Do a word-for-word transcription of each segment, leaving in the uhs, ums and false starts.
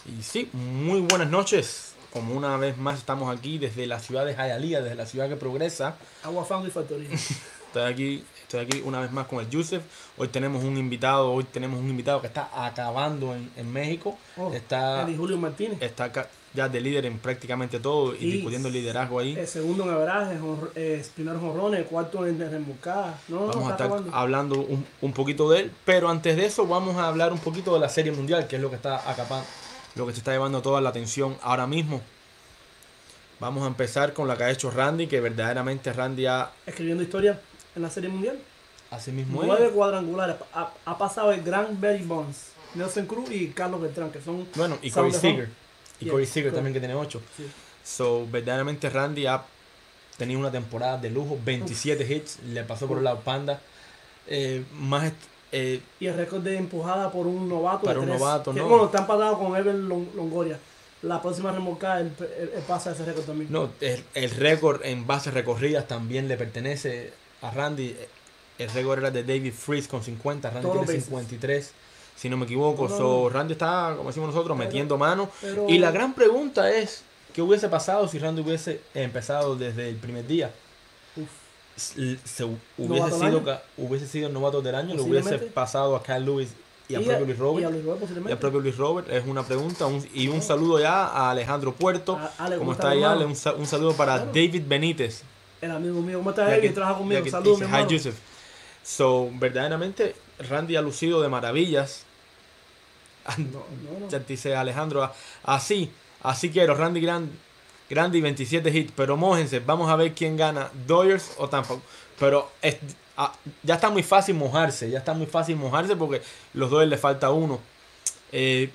Y sí, muy buenas noches. Como una vez más estamos aquí desde la ciudad de Hialeah, desde la ciudad que progresa. Agua Family Factoría. Estoy aquí, estoy aquí una vez más con el Yusef. Hoy tenemos un invitado, hoy tenemos un invitado que está acabando en, en México. Oh, Está, Eddie Julio Martínez. está acá ya de líder en prácticamente todo y, Y discutiendo el liderazgo ahí. El segundo en average, jonr- eh, primeros jonrones, cuarto en remolcada. No, no, Vamos a está estar acabando. hablando un, un poquito de él, pero antes de eso vamos a hablar un poquito de la Serie Mundial, que es lo que está acá, lo que se está llevando toda la atención ahora mismo. Vamos a empezar con la que ha hecho Randy, que verdaderamente Randy ha... Escribiendo historia en la Serie Mundial. Así mismo Nueve es. cuadrangulares. Ha, ha pasado el gran Barry Bonds, Nelson Cruz y Carlos Beltrán, que son... Bueno, y Corey sound of Seager. home. Y Yeah, Corey Seager correct. también, que tiene ocho. Sí. So, verdaderamente Randy ha tenido una temporada de lujo, veintisiete hits, le pasó por el lado Panda. Eh, más eh, Y el récord de empujada por un novato. Para de un tres, novato, que, ¿no? Bueno, está empatado con Ever Long- Longoria. La próxima remolcada, él, él- él pasa ese récord también. no, el, el récord en bases recorridas también le pertenece a Randy. El récord era de David Freese con cincuenta, Randy Todos los tiene bases. cincuenta y tres, si no me equivoco. No, no, So, no. Randy está, como decimos nosotros, Pero- metiendo mano. pero- Y la gran pregunta es, ¿qué hubiese pasado si Randy hubiese empezado desde el primer día? Uf. Se, se- hubiese, ¿Novato del sido, año? ca- hubiese sido el novato del año, lo hubiese Posiblemente. pasado a Kyle Lewis y a Y propio Luis Robert. Y a Luis Robert, Y posiblemente. al propio Luis Robert, es una pregunta. Un- y un saludo ya a Alejandro Puerto. A- Ale, ¿Cómo ¿cómo está está, ahí, hermano? Ale? Un, sa- un saludo para Claro. David Benítez. El amigo mío. ¿Cómo estás, Ya Eddie? que- Trabaja ya conmigo. que Saludos, mi dice, hermano. Hi, Joseph. So, verdaderamente, Randy ha lucido de maravillas. No, no, no. Ya dice Alejandro, a- así, así quiero. Randy Grand, Grande veintisiete hits. Pero mójense, vamos a ver quién gana, Dodgers o Tampa. Pero es- ah, ya está muy fácil mojarse, ya está muy fácil mojarse porque los Dodgers le falta uno. Eh,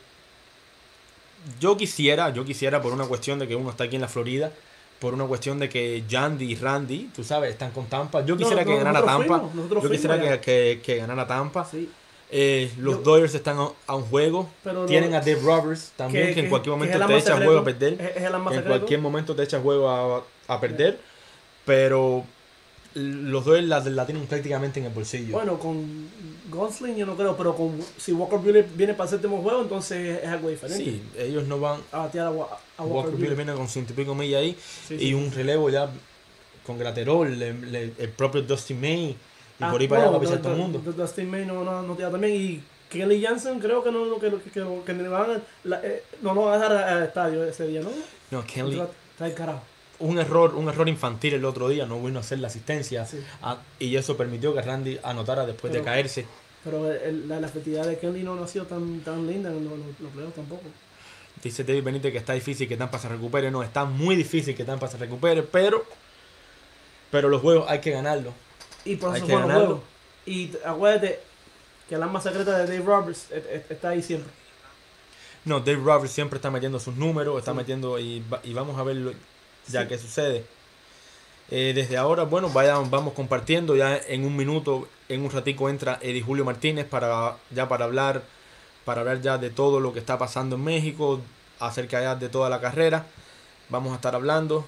yo quisiera, yo quisiera por una cuestión de que uno está aquí en la Florida, por una cuestión de que Yandy y Randy, tú sabes, están con Tampa. Yo quisiera No, que no, ganara nosotros Tampa. fuimos, nosotros Yo quisiera fuimos que, que, que ganara Tampa. Sí. Eh, los Yo- Dodgers están a, a un juego. Pero Tienen no- a Dave Roberts también, que, que- en cualquier que momento es el te arma echa secreto. juego a perder. Es, es el arma Que en secreto. cualquier momento te echa juego a, a perder. Pero los Dodgers la, la tienen prácticamente en el bolsillo. Bueno, con Gunsling yo no creo, pero con si Walker Buehler viene para el séptimo juego, entonces es algo diferente. sí, ellos no van. A batear a, Wa- a Walker, Walker Buehler Buehler. viene con ciento y pico millas ahí. Sí, y sí, un sí. relevo ya con Graterol, le- le- el propio Dusty May. Y Ah, por ahí para allá bueno, va a pisar Du- todo el Du- mundo. Du- Dustin May no, no, no tira también. Y Kelly Jansen creo que no, que, que, que, que le van a- la- eh, no lo van a dejar al estadio ese día, ¿no? No, Kenley. Está, está el carajo. Un error, un error infantil el otro día, no vino a hacer la asistencia. Sí. Ah, y eso permitió que Randy anotara después Pero- de caerse. Pero el- la, la efectividad de Kelly no, no ha sido tan, tan linda en los, los, los playoffs tampoco. Dice David Benítez que está difícil que Tampa se recupere. No, está muy difícil que Tampa se recupere, pero pero los juegos hay que ganarlos. Y por Hay eso que fueron los ganarlo. juegos. Y t- acuérdate que el arma secreta de Dave Roberts et- et- está ahí siempre. No, Dave Roberts siempre está metiendo sus números, está Sí. metiendo y, va- y vamos a ver lo- ya Sí. qué sucede. Eh, desde ahora, bueno, vayan, vamos compartiendo. Ya en un minuto, en un ratico entra Eddie Julio Martínez para ya para hablar, para hablar ya de todo lo que está pasando en México, acerca ya de toda la carrera. Vamos a estar hablando.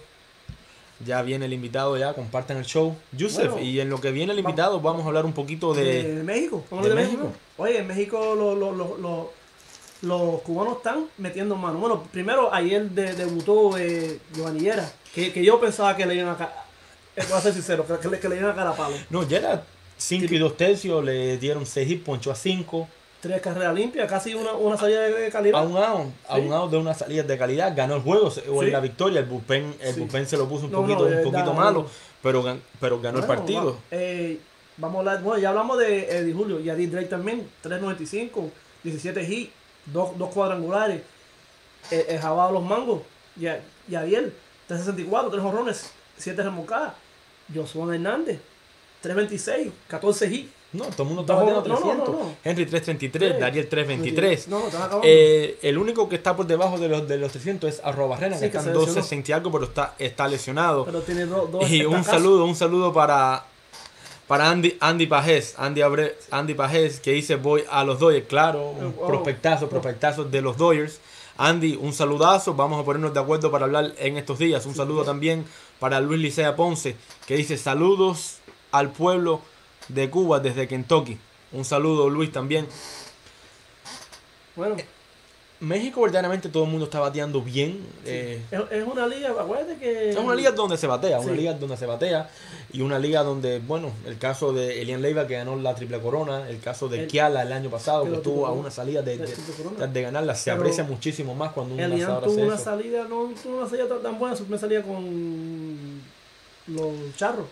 Ya viene el invitado, ya compartan el show. Yusef, Bueno, y en lo que viene el vamos- invitado, vamos a hablar un poquito De, de. México. ¿Cómo de de, México. México? Oye, en México lo- lo- lo- lo- los cubanos están metiendo mano. Bueno, primero ayer de- debutó eh, Giovanni Llera, que, que yo pensaba que le iban a ca- eh, voy a ser sincero, que, que le, que le iban a cara a palo. No, ya era cinco y dos tercios, le dieron seis hits, ponchó a cinco. Tres carreras limpias, casi una, una salida de calidad. A un out, a Sí. un out de una salida de calidad, ganó el juego se- o Sí. en la victoria. El bullpen, el Sí. bullpen se lo puso un No, no, poquito, de un poquito verdad, malo, no. pero, gan- pero ganó el Bueno, partido. va- eh, vamos a hablar, bueno, ya hablamos de Eddie Julio y Eddie Drake también, tres noventa y cinco, diecisiete hits, dos, dos cuadrangulares, eh, el Jabado los Mangos, y, a- y Ariel, tres sesenta y cuatro, tres jorrones, siete remolcadas, Josué Hernández, tres veintiséis, catorce hits. No, todo el mundo está No, batiendo no, no, trescientos. no, no. Henry tres treinta y tres, Sí. Dariel tres veintitrés. No, no, están acabando. Eh, el único que está por debajo de los, de los trescientos es Arroba Rena, Sí, que que están se dos lesionó. sesenta y algo, pero está, está lesionado. Pero tiene dos, dos Y un estacazos. saludo, un saludo para, para Andy, Andy Pajés, Andy, Abre, Andy Pajés, que dice voy a los Dodgers, claro, un Oh. prospectazo, prospectazo de los Dodgers. Andy, un saludazo, vamos a ponernos de acuerdo para hablar en estos días. Un saludo también para Luis Licea Ponce, que dice saludos al pueblo de Cuba desde Kentucky. Un saludo, Luis, también. Bueno, México verdaderamente todo el mundo está bateando bien. Sí. eh, Es, es una liga, acuérdate que... Es una liga donde se batea, una Sí. liga donde se batea y una liga donde, bueno, el caso de Elian Leiva que ganó la triple corona, el caso de El- Kiala el año pasado que que lo estuvo tuvo, a ¿no? una salida de, De de, triple corona. de ganarla, se Pero aprecia muchísimo más cuando un Elian lanzador tuvo hace una eso. salida, no tuvo una salida tan, tan buena, su primera salida con los charros.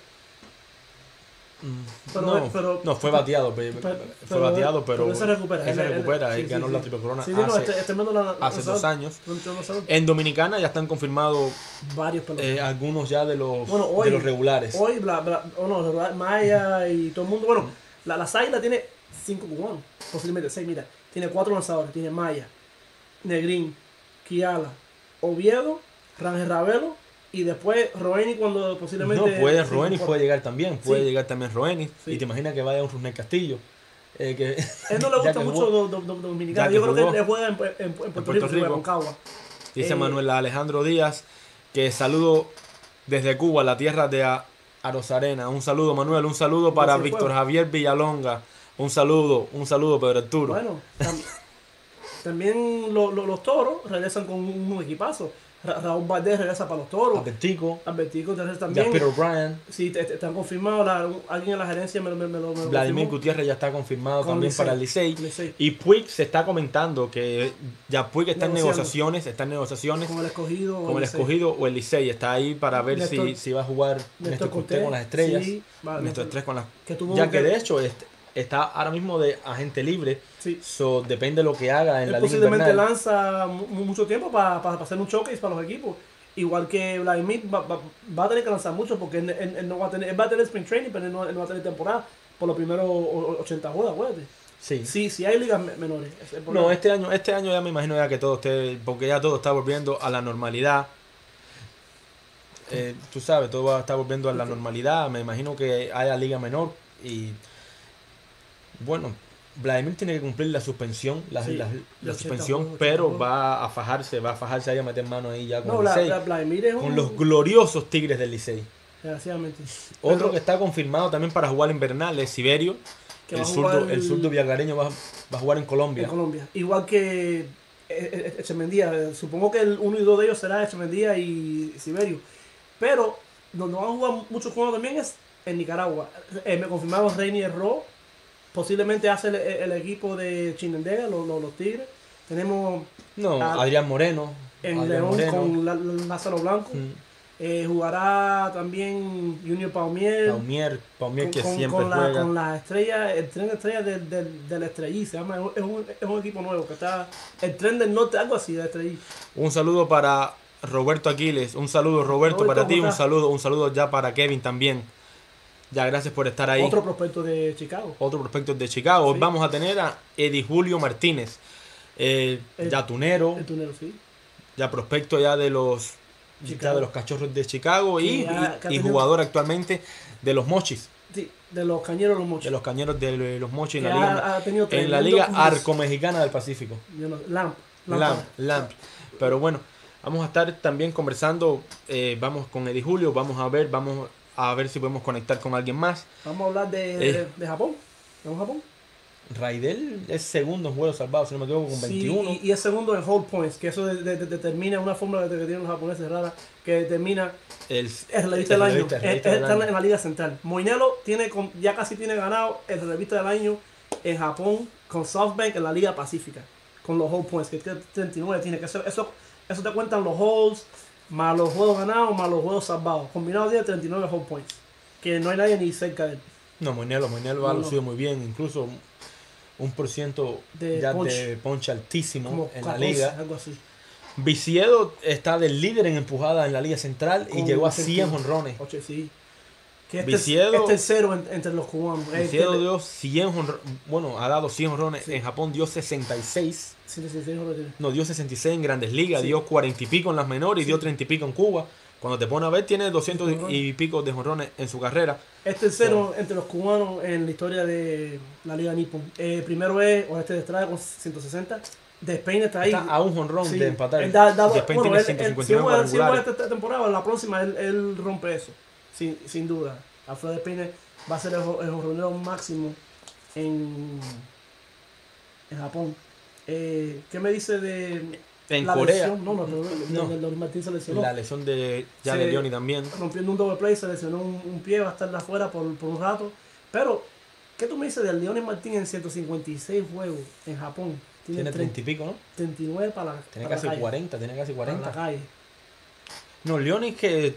Mm, Pero- no, pero- no, fue bateado, pe- Pero- fue bateado, pero, él se recupera. él se él- él- recupera, sí, él sí, ganó sí. la triple corona Sí, sí, no, hace, este, este mando la- hace la- dos años. no- no- no sabe. En Dominicana ya están confirmados Varios peloteros. eh, algunos ya de los, Bueno, hoy- de los regulares. Hoy, bla, bla, oh, no, bla- Maya y todo el mundo. Bueno, la, la Águilas tiene cinco cubanos, posiblemente seis. Mira, tiene cuatro lanzadores: tiene Maya, Negrín, Kiala, Oviedo, Rangel Ravelo y después Roeni cuando posiblemente. No, puede, sí, Roenis por- puede llegar también, puede Sí. llegar también Roenis. Sí. Y te imaginas que vaya un Rusnel Castillo. eh, que, Él no le ya gusta que mucho jugó. do, do, do- Dominicano. Ya que Yo creo jugó. que él juega en, en- en Puerto, Puerto Rico, juega Rico. con Cagua. Dice Eh, Manuel Alejandro Díaz que saludo desde Cuba, la tierra de A- Arozarena. Un saludo, Manuel. Un saludo para Gracias, Víctor pueblo. Javier Villalonga. Un saludo, un saludo, Pedro Arturo. Bueno, tam- también lo- lo- los toros regresan con un, un equipazo. Ra- Raúl Valdés regresa para los toros. Atletico, Albertico regresa también. Jasper O'Brien, Sí, te, te- están confirmados. La, alguien en la gerencia me, lo- me, me lo me lo Vladimir confirmó. Gutiérrez ya está confirmado Con también Licey. para el Licey. Licey. Y Puig se está comentando que ya Puig está en Negociando. negociaciones, está en negociaciones Con el escogido. con el Licey. escogido o el Licey. Está ahí para ver Néstor- si, si va a jugar Néstor Cortés con las estrellas. Sí, va, Néstor Cortés con las que tuvo ya que que- de hecho este- está ahora mismo de agente libre. Sí. So, depende de lo que haga en Él la liga posiblemente invernal. lanza mu- mucho tiempo para hacer un showcase para los equipos. Igual que Vladimir va, va- va a tener que lanzar mucho porque él, él- él no va a tener, él va a tener spring training, pero él no, él no va a tener temporada por los primeros o- o- ochenta juegos, acuérdate. Sí. Sí, sí hay ligas me- menores. ese es el No, problema. este año, este año ya me imagino ya que todo esté, porque ya todo está volviendo a la normalidad. Eh, tú sabes, todo va a estar volviendo a la normalidad. Me imagino que haya liga menor y bueno, Vladimir tiene que cumplir la suspensión, la, Sí, la- de la ochenta suspensión, juegos, pero ochenta va a fajarse, va a fajarse ahí a meter mano ahí ya con No, el la, Licey, la- Vladimir es un... con los gloriosos Tigres del Licey. Desgraciadamente. Otro Pero que está confirmado también para jugar invernal es Siberio. que El va a jugar zurdo, el zurdo viagareño va, va a jugar en Colombia. en Colombia. Igual que eh, eh, Echemendía. Eh, Supongo que el uno y dos de ellos será Echemendía y Siberio. Pero donde van a jugar muchos juegos también es en Nicaragua. Eh, me confirmaron Reinier Ro. Posiblemente hace el, el equipo de Chinandega, los, los, los Tigres. Tenemos No, Ah, Adrián Moreno. en Adrián León Moreno. con la- la- Lázaro Blanco. Mm. Eh, jugará también Junior Paumier. Paumier, Paumier con, que con- siempre con la, juega. con la estrella, el tren de estrella del, del, del Estrellí, se llama, es un, es un equipo nuevo que está, el tren del norte, algo así, de Estrellí. Un saludo para Roberto Aquiles, un saludo Roberto, Roberto, para ti, ¿cómo un estás? saludo, un saludo ya para Kevin también. Ya, gracias por estar ahí. Otro prospecto de Chicago. Otro prospecto de Chicago. Hoy Sí. vamos a tener a Eddie Julio Martínez, eh, El- ya tunero, El tunero, sí. ya prospecto ya de los ya Chicago. de los Cachorros de Chicago y, Que ha- que ha y- y tenido- jugador actualmente de los Mochis, Sí, de los cañeros los mochos. de los Cañeros de los Mochis en Que la liga, ha, ha tenido en la tremendo liga buzz. Arco-Mexicana del Pacífico. Yo no- Lamp. Lamp, Lámpara. Lamp. Pero bueno, vamos a estar también conversando, eh, vamos con Eddie Julio, vamos a ver, vamos a ver si podemos conectar con alguien más. Vamos a hablar de, Eh. de, de Japón. ¿Vamos a Japón? Raidel es segundo en juegos salvados, si no me equivoco, con veintiuno. Sí, y, y es segundo en hold points, que eso de- de- de- determina una fórmula que tienen los japoneses rara, que determina El, el relevista del año. relevista, el Es- relevista es- del está año. en la liga central. Moinelo tiene con- ya casi tiene ganado el relevista del año en Japón con SoftBank en la liga pacífica, con los hold points, que tiene treinta y nueve tiene que ser. Eso, eso te cuentan los holds, más los juegos ganados, más los juegos salvados. Combinado tiene treinta y nueve hold points, que no hay nadie ni cerca de él. No, Moinelo, Moinelo ha No, no. lucido muy bien, incluso un por ciento De ya punch. de punch altísimo Como en la catorce, liga. algo así. Viciedo está del líder en empujada en la liga central y Con llegó a ochenta. cien jonrones. Ocho, sí. Que este Viciedo- es, es tercero en- entre los cubanos. Es Viciedo que le- dio cien jonrones, bueno, ha dado cien jonrones, Sí. en Japón dio sesenta y seis, sí, sí, sí, sí, no lo tiene. no, dio sesenta y seis en Grandes Ligas, Sí. dio cuarenta y pico en las menores y Sí. dio treinta y pico en Cuba. Cuando te pones a ver, tiene doscientos Sí, y pico de jonrones en su carrera. Es tercero entre los cubanos en la historia de la Liga Nippon. Eh, primero es Oeste de Estrada con ciento sesenta. Despain está ahí. Está a un jonrón Sí. de empatar. Él da- da- Despain bueno, tiene él- ciento él- cincuenta si y nueve juega- si juega cuadrangulares. esta temporada, la próxima él, él rompe eso. Sin, sin duda. Alfredo Despain va a ser el, jo- el jonronero máximo en, en Japón. Eh, ¿Qué me dice de En la Corea, lesión? No, no, no, no. de, de, de Martín se lesionó. la lesión de Jalen Se- Leoni también. Rompiendo un double play, se lesionó un, un pie, va a estar de afuera por, por un rato. Pero, ¿qué tú me dices del Leonis Martín en ciento cincuenta y seis juegos en Japón? Tiene treinta y pico, ¿no? treinta y nueve para la, Tiene para casi la calle. cuarenta, tiene casi Para la cuarenta. calle. No, Leoni que,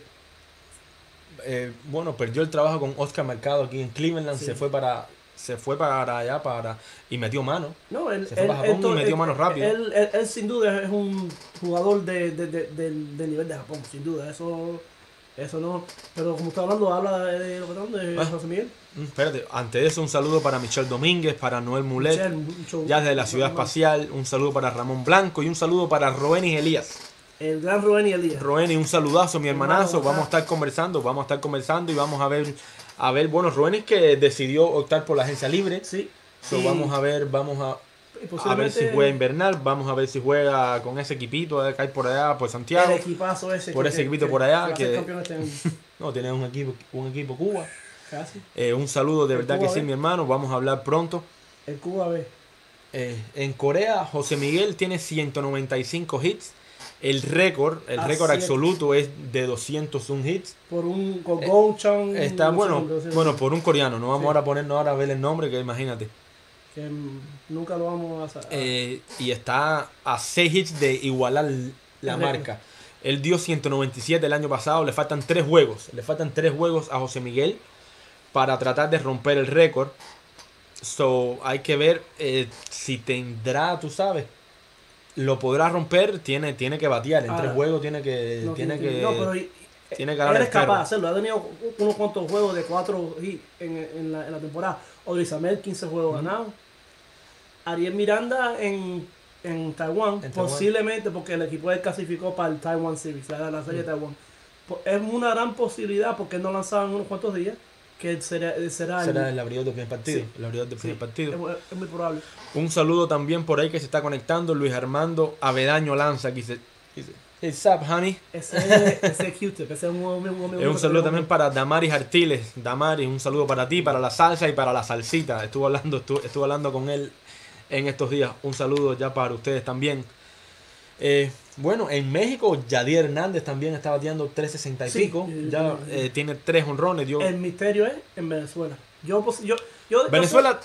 eh, bueno, perdió el trabajo con Oscar Mercado aquí en Cleveland, Sí. se fue para se fue para allá para y metió mano. No, él, Se fue él- para Japón él to- y metió él- mano rápido. Él, él- él sin duda es un jugador de, de, de- del, del nivel de Japón, sin duda. Eso, eso no. Pero como está hablando, habla de lo que están de Ah. José Miguel. Mm, Espérate, antes de eso un saludo para Michelle Domínguez, para Noel Mulet, Michel, mucho- ya desde la Ciudad mucho- Espacial, un saludo para Ramón Blanco y un saludo para Roenis Elías. El gran Rubén y Elías. Roeni, un saludazo, mi Hermano, hermanazo. ¿cómo Vamos a está? estar conversando, vamos a estar conversando y vamos a ver, a ver, bueno, Roeni que decidió optar por la agencia libre. Sí. So, Y- vamos a ver, vamos a, y a ver posiblemente si juega invernal, vamos a ver si juega con ese equipito que hay por allá, por Santiago. el equipazo ese. por que- ese equipito que- por allá, que va a que- ser campeón este año. No, tiene un equipo, un equipo Cuba. Casi. Eh, un saludo de El verdad Cuba que sí, B. mi hermano. Vamos a hablar pronto. El Cuba B. Eh, en Corea, José Miguel tiene ciento noventa y cinco hits. El récord, el Así récord es. absoluto es de doscientos uno hits. Por un con Gonchan. Eh, Está no sé, bueno, no sé, bueno, por un coreano. No vamos Sí. ahora a ponernos ahora a ver el nombre, que imagínate. Que mm, nunca lo vamos a saber. Eh, y está a seis hits de igualar la El récord. marca. Él dio ciento noventa y siete el año pasado. Le faltan tres juegos. Le faltan tres juegos a José Miguel para tratar de romper el récord. So, hay que ver eh, si tendrá, tú sabes, lo podrá romper. Tiene, tiene que batear. En Ahora, tres juegos tiene que, No, tiene tiene- que, no, pero y- tiene que él ganar es el capaz perro. de hacerlo. Ha tenido unos cuantos juegos de cuatro hits en, en, la, en la temporada. Odrisamel, quince juegos ganados. Ariel Miranda en, en Taiwán, En Taiwán. posiblemente porque el equipo de él clasificó para el Taiwan Series, la, la serie de Taiwán. Po- Es una gran posibilidad porque él no lanzaba en unos cuantos días que él será, él será, el- Será el abridor del primer partido. Sí. El abridor del sí, primer partido. es, mu- es muy probable. Un saludo también por ahí que se está conectando. Luis Armando Avedaño Lanza. Que dice, dice, hey, sup, honey. Ese es ese es Q-Tip, ese es un amigo un amigo Es un que saludo tenemos. también para Damaris Artiles. Damaris, un saludo para ti, para la salsa y para la salsita. Estuve hablando, estuve, estuve hablando con él en estos días. Un saludo ya para ustedes también. Eh, bueno, en México, Yadier Hernández también está bateando tres sesenta y Sí, pico. eh, Ya eh, eh, tiene tres honrones. Dio... El misterio es en Venezuela. Yo, pos- yo, yo, yo Venezuela,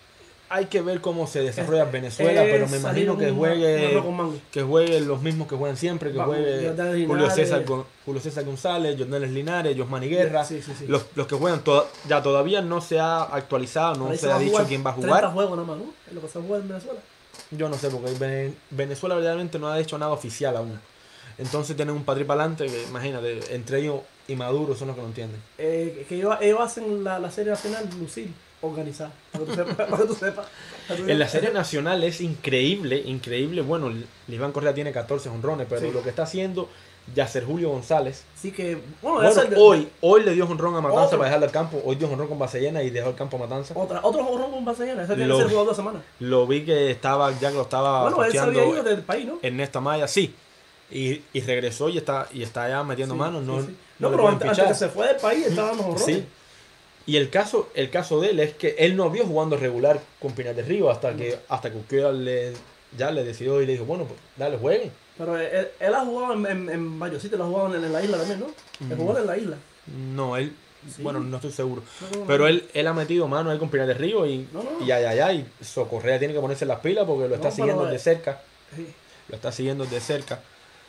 hay que ver cómo se desarrolla Es- Venezuela, es pero me salir imagino que un- un juegue arroz con mango. que jueguen los mismos que juegan siempre, que Vamos, juegue Jordan Julio Linares. César, Gon- Julio César González, Jordanes Linares, Josmani Guerra. Sí, sí, sí. Los, los que juegan, toda- ya todavía no se ha actualizado, no Ahí se va ha a dicho jugar quién va a treinta jugar. juegos nada más, ¿no? Es lo que se juega en Venezuela. Yo no sé, porque Vene- Venezuela verdaderamente no ha hecho nada oficial aún. Entonces tienen un patri para adelante que, imagínate, entre ellos y Maduro son los que no entienden. Eh, que ellos, ellos hacen la, la serie nacional Lucil organizada. Para que tú sepas. Para que tú sepas. Para que tú En la sepas. serie nacional es increíble, increíble. Bueno, Liván Correa tiene catorce honrones, pero Sí. lo que está haciendo Yacer Julio González. Así que, bueno, Bueno, ese es el- hoy, hoy le dio honrón a Matanza Otro. para dejarlo al campo. Hoy dio honrón con base llena y dejó el campo a Matanza. Otra, otro jugador con Barcelona. Ese tiene Lo- que ser jugador de la semana. Lo vi que estaba, ya que lo estaba Bueno, él se había posteando ido del país, ¿no? Ernesto Amaya, sí. Y, y regresó y está, y está ya metiendo Sí, manos. No, sí, sí. no No, le pero pueden antes, antes pichar. que se fue del país estaba dando horrores. Sí. Y el caso, el caso de él es que él no vio jugando regular con Pinar del Río hasta que hasta que Urquiola le, ya le decidió y le dijo, bueno, pues dale, jueguen. Pero él, él ha jugado en, en, en varios sitios, él ha jugado en, en la isla también, ¿no? Él jugó en la isla. No, él, Sí. bueno, no estoy seguro. No, no, Pero no. él, él ha metido mano ahí con Pinar del Río y, No, no. y ay, ay, ay, Socorrea tiene que ponerse las pilas porque lo está No, siguiendo pero, de eh, cerca. Sí. Lo está siguiendo de cerca.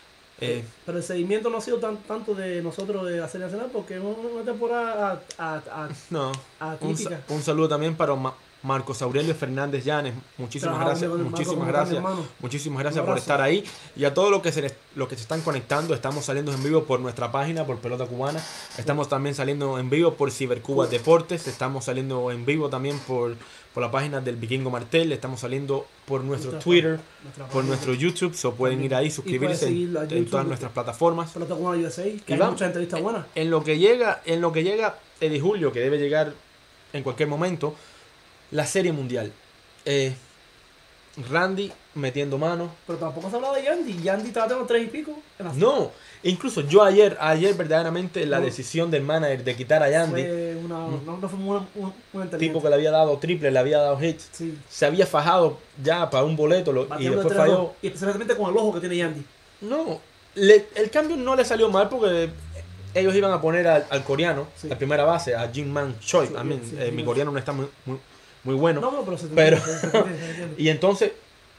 Eh, Pero el seguimiento no ha sido tan, tanto de nosotros de la Serie Nacional porque es una una temporada a, a, a, no. Un, sa- atípica. un saludo también para Ma- Marcos Aurelio Fernández Llanes. Muchísimas Trabajamos gracias. con el Marco, Muchísimas como gran gracias. hermano. Muchísimas Un gracias por abrazo. estar ahí. Y a todos los que se les- los que se están conectando, estamos saliendo en vivo por nuestra página, por Pelota Cubana. Estamos también saliendo en vivo por Cibercuba Deportes. Estamos saliendo en vivo también por, por la página del Vikingo Martel. Estamos saliendo por nuestro Nuestra Twitter, Nuestra por página. nuestro YouTube. So pueden ir ahí, pueden suscribirse en, seguir a en YouTube. todas nuestras plataformas. Pelota con U S A, que Y hay vamos. muchas entrevistas buenas. En lo que llega, en lo que llega Eddie Julio, que debe llegar en cualquier momento, la Serie Mundial. Eh, Randy metiendo mano. Pero tampoco se hablaba de Yandy. Yandy estaba teniendo tres y pico. En la No, incluso yo ayer, ayer verdaderamente la No. decisión del manager de quitar a Yandy, Fue una, no, no fue muy, muy, muy inteligente. tipo que le había dado triple, le había dado hits, Sí. se había fajado ya para un boleto lo- y Batiendo después de tres, falló. dos. Y especialmente con el ojo que tiene Yandy. No, le- el cambio no le salió mal porque ellos iban a poner al, al coreano, Sí. la primera base, a Jin Man Choi. Sí, A mí, sí, eh, sí, mi sí. coreano no está muy, muy, muy bueno. No, no, pero se te Pero- entiende, se te entiende, se te entiende. Y entonces,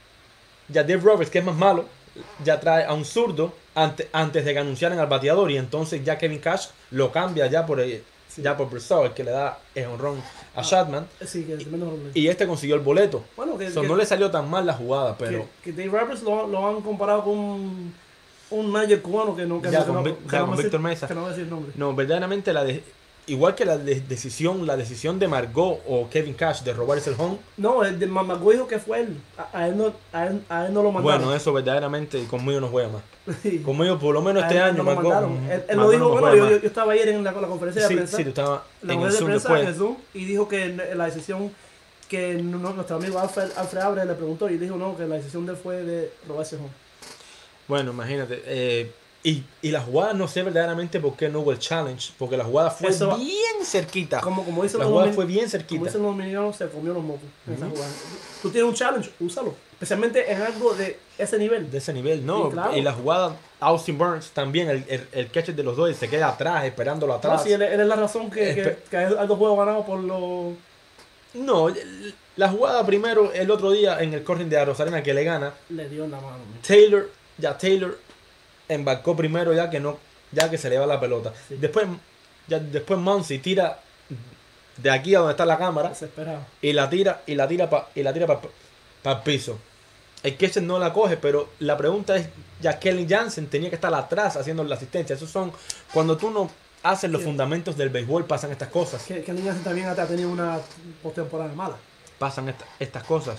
ya Dave Roberts, que es más malo, ya trae a un zurdo ante- antes de que anunciaran al bateador. Y entonces ya Kevin Cash lo cambia ya por, eh, Sí. ya por Brissot, el que le da el honrón a Ah. Chapman. Sí, que tremendo problema. Y este consiguió el boleto. Bueno, que, So, que, no le salió tan mal la jugada, pero que, que Dave Roberts lo, lo han comparado con un, un manager cubano que no, que Ya, no, que con no, Vic- que ya no con va a Víctor decir- Mesa. que no va a decir el nombre. no, verdaderamente la de- igual que la de- decisión, la decisión de Margot o Kevin Cash de robarse el home. No, el de Mamagüey dijo que fue él. A, a él no, a, él, a él no lo mandaron. Bueno, eso verdaderamente conmigo no juega más. Conmigo por lo menos A este él año no lo Margot. mandaron. Él, él Margot lo dijo, no bueno, juega yo, más. yo, yo estaba ayer en la, la conferencia de Sí, prensa. sí, tú estabas la en el conferencia de Zoom prensa en el después. Zoom y dijo que n- la decisión que no- nuestro amigo Alfred, Alfred Abre le preguntó y dijo no, que la decisión de él fue de robarse home. Bueno, imagínate. eh, y, y la jugada no sé verdaderamente por qué no hubo el challenge. Porque la jugada fue Eso- bien cerquita. Como, como dicen La los jugada domin- fue bien Como cerquita. dicen los dominicanos, se comió los mocos en esa jugada. Tú tienes un challenge, úsalo. Especialmente en algo de ese nivel. De ese nivel, no. Sí, claro. Y la jugada, Austin Burns también, el, el, el catcher de los dos, se queda atrás, esperándolo No, atrás. si él, él es la razón que, que, Espe- que hay altos juegos ganados por los... No, el- la jugada primero, el otro día en el corring de a Rosarena que le gana, Le dio en la mano. man. Taylor, ya Taylor embarcó primero ya que no, ya que se le va la pelota. Sí. Después, ya después Muncy tira de aquí a donde está la cámara Desesperado. y la tira y la tira pa, y la tira para el piso. El catcher no la coge, pero la pregunta es, ya Kelly Jansen tenía que estar atrás haciendo la asistencia. Esos son cuando tú no haces los Sí. fundamentos del béisbol, pasan estas cosas. Que, que Niñas también ha tenido una postemporada mala. Pasan esta- estas cosas.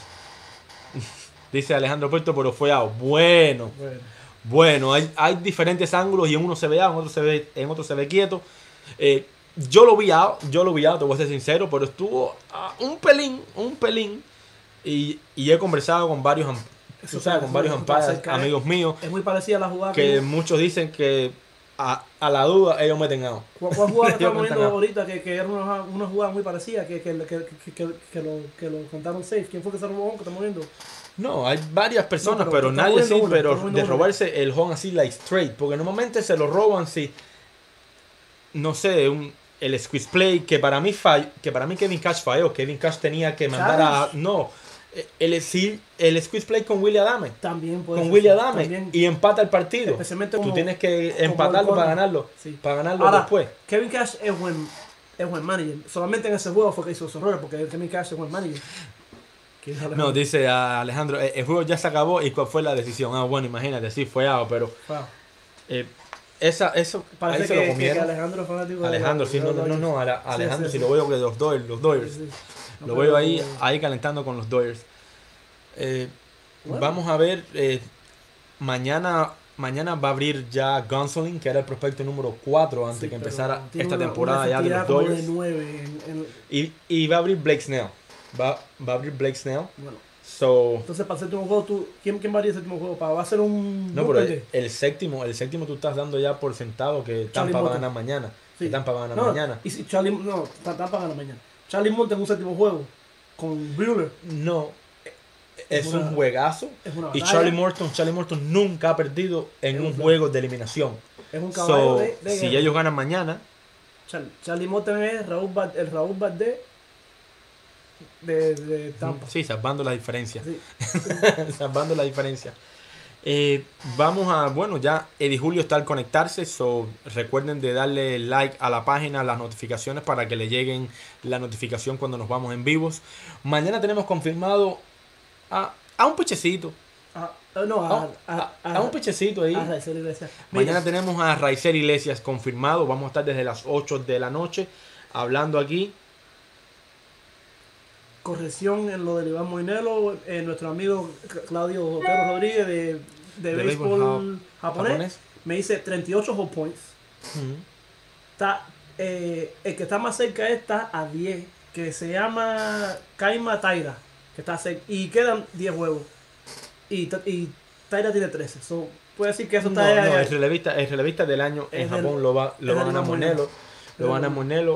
Dice Alejandro Puerto, pero fue out. Bueno. Bueno. Bueno, hay, hay diferentes ángulos y en uno se ve out, en otro se ve, en otro se ve quieto. Eh, yo lo vi out, yo lo vi out, te voy a ser sincero, pero estuvo ah, un pelín, un pelín. Y, y he conversado con varios, am- Eso tú sabes, está- con varios eso está umpires, cerca, ¿eh? amigos míos, Es muy parecida a la jugada que que... muchos dicen que a, a la duda ellos meten out. ¿Cuál, cuál jugada que Ellos estamos cuentan viendo out. ahorita que, que era una, una jugada muy parecida que, que, que, que, que, que lo, que lo contaron safe? ¿Quién fue que se robó que estamos viendo? No, hay varias personas, No, pero, pero estamos nadie viendo sí, uno, pero estamos viendo de uno. robarse el home así, like straight, porque normalmente se lo roban si, no sé, un, el squeeze play, que para mí fall, que para mí Kevin Cash falló, Kevin Cash tenía que mandar a, ¿Sabes? no, el, el, el squeeze play con Willie Adame, También puede con ser, Willie sí, Adame, también. y empata el partido. Especialmente Tú como- tienes que como empatarlo el para corner. ganarlo, Sí. para ganarlo Ahora, después. Kevin Cash es buen, es buen manager. Solamente en ese juego fue que hizo esos errores, porque Kevin Cash es buen manager. ¿Quién es No, Alejandro? dice a Alejandro, el, el juego ya se acabó y cuál fue la decisión. Ah, bueno, imagínate, sí, fue out, pero Wow. eh, esa, eso, Parece ahí se que, lo que- comieron. que Alejandro es fanático de Alejandro, los- sí, de no, los no, no, Dodgers. no, Ale- Sí, Alejandro, sí, si sí. lo veo que los Dodgers, los Dodgers, Sí, sí. No, lo pero- veo ahí, ahí calentando con los Dodgers. Eh, Bueno. Vamos a ver, eh, mañana, mañana va a abrir ya Gonsolin, que era el prospecto número cuatro antes Sí, que pero empezara tiene esta una- temporada una ya de los efectividad como Dodgers. de nueve en- en- Y, y va a abrir Blake Snell, va, va a abrir Blake Snell, bueno. so... Entonces, para el séptimo juego, tú, ¿quién, ¿quién va a ir el séptimo juego? ¿Para, ¿Va a ser un No, pero bullpen el, de- el séptimo, el séptimo tú estás dando ya por sentado que Charlie Tampa va a Morton. ganar mañana. Sí. Que Tampa va a ganar No, mañana. Y si Charlie, no, Tampa gana mañana. Charlie Morton en un séptimo juego con Buehler. No, es una- un juegazo. Es una Y batalla. Charlie Morton, Charlie Morton nunca ha perdido en Es un un- juego de eliminación. Es un caballo So, de, de si guerra. ellos ganan mañana, Char- Charlie Morton es Raúl Ba- el Raúl Valdés de, de Tampa. sí, salvando la diferencia. Sí. salvando la diferencia. Eh, vamos a, bueno, ya Eddie Julio está al conectarse, so recuerden de darle like a la página, las notificaciones para que le lleguen la notificación cuando nos vamos en vivos. Mañana tenemos confirmado a, a un pichecito, Ah, ah, no, a, a, a- a un pichecito ahí. a Raizel Iglesias. Mañana Mira, tenemos a Raizel Iglesias confirmado. Vamos a estar desde las ocho de la noche hablando aquí. corrección en lo de Iván Moinelo, eh, nuestro amigo Claudio Otero Rodríguez de, de, De béisbol béisbol ja- japonés, japonés. me dice treinta y ocho home points. Ujú. Está, eh, el que está más cerca está a diez, que se llama Kaima Taira. que está seis. Y quedan diez juegos. Y, ta- y Taira tiene trece. So, puede decir que eso No, está... no, eh, el relevista, el relevista del año en Es del- Japón lo va, lo es va a del ganar Moinelo. Monelo. Lo va a ganar Monelo.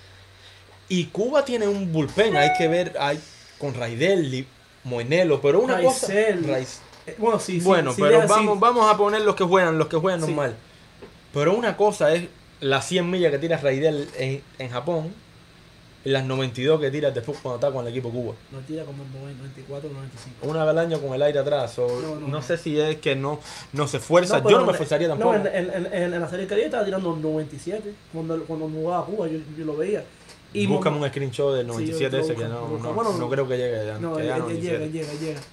Y Cuba tiene un bullpen, hay que ver hay, con Raidel y Moinelo, pero una Raisel. cosa... Raiz- eh, bueno, sí, sí. bueno, sí, pero sí, vamos, vamos a poner los que juegan, los que juegan Sí. normal. Pero una cosa es las cien millas que tira Raidel en, en Japón y las noventa y dos que tira después cuando está con el equipo Cuba. No tira como noventa y cuatro, noventa y cinco. Una vez al año con el aire atrás. o No, no, no, no. sé si es que no, no se esfuerza. No, Yo pero no me en- esforzaría no, tampoco. en, en, en, en la serie Caribe estaba tirando noventa y siete. Cuando, cuando jugaba a Cuba, yo, yo lo veía. Y Búscame Momo- un screenshot del Sí, noventa y siete yo lo ese que busco, no, lo busco. no, Bueno, no creo que llegue ya. No, que él, ya él noventa y llega, siete. llega, llega.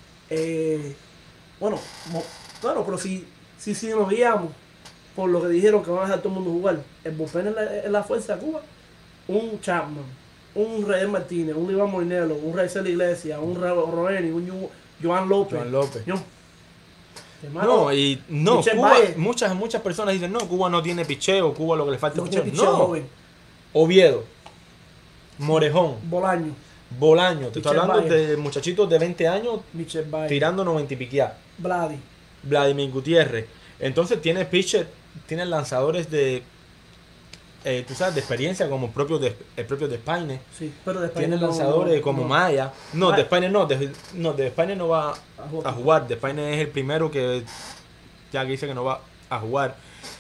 Eh, bueno, mo- claro, pero si, si, si nos guiamos por lo que dijeron que van a dejar todo el mundo jugar, el bullpen es la, es la fuerza de Cuba. Un Chapman, un Reyes Martínez, un Iván Moinelo, un Raizel Iglesias, un Roeni, un Yu- Joan López. Joan López. Yo, hermano, No, y no, Michel Cuba, Valle. muchas, muchas personas dicen, no, Cuba no tiene picheo, Cuba lo que le falta no es tiene picheo. picheo No, joven, Oviedo, Morejón, Bolaño, Bolaño, te estoy Michel hablando Valle. de muchachitos de veinte años Michel Valle, tirando noventa y piquear. Vladi. Vladimir Gutiérrez. Entonces tiene pitcher, tiene lanzadores de, eh, tú sabes, de experiencia como propio de, el propio de Spaine. Sí, pero después Tiene no- lanzadores no- como no. Maya. No, Maya. de Spaine no, de, no, de Spaine no va A jugar. a jugar. De Spaine es el primero que ya que dice que no va a jugar.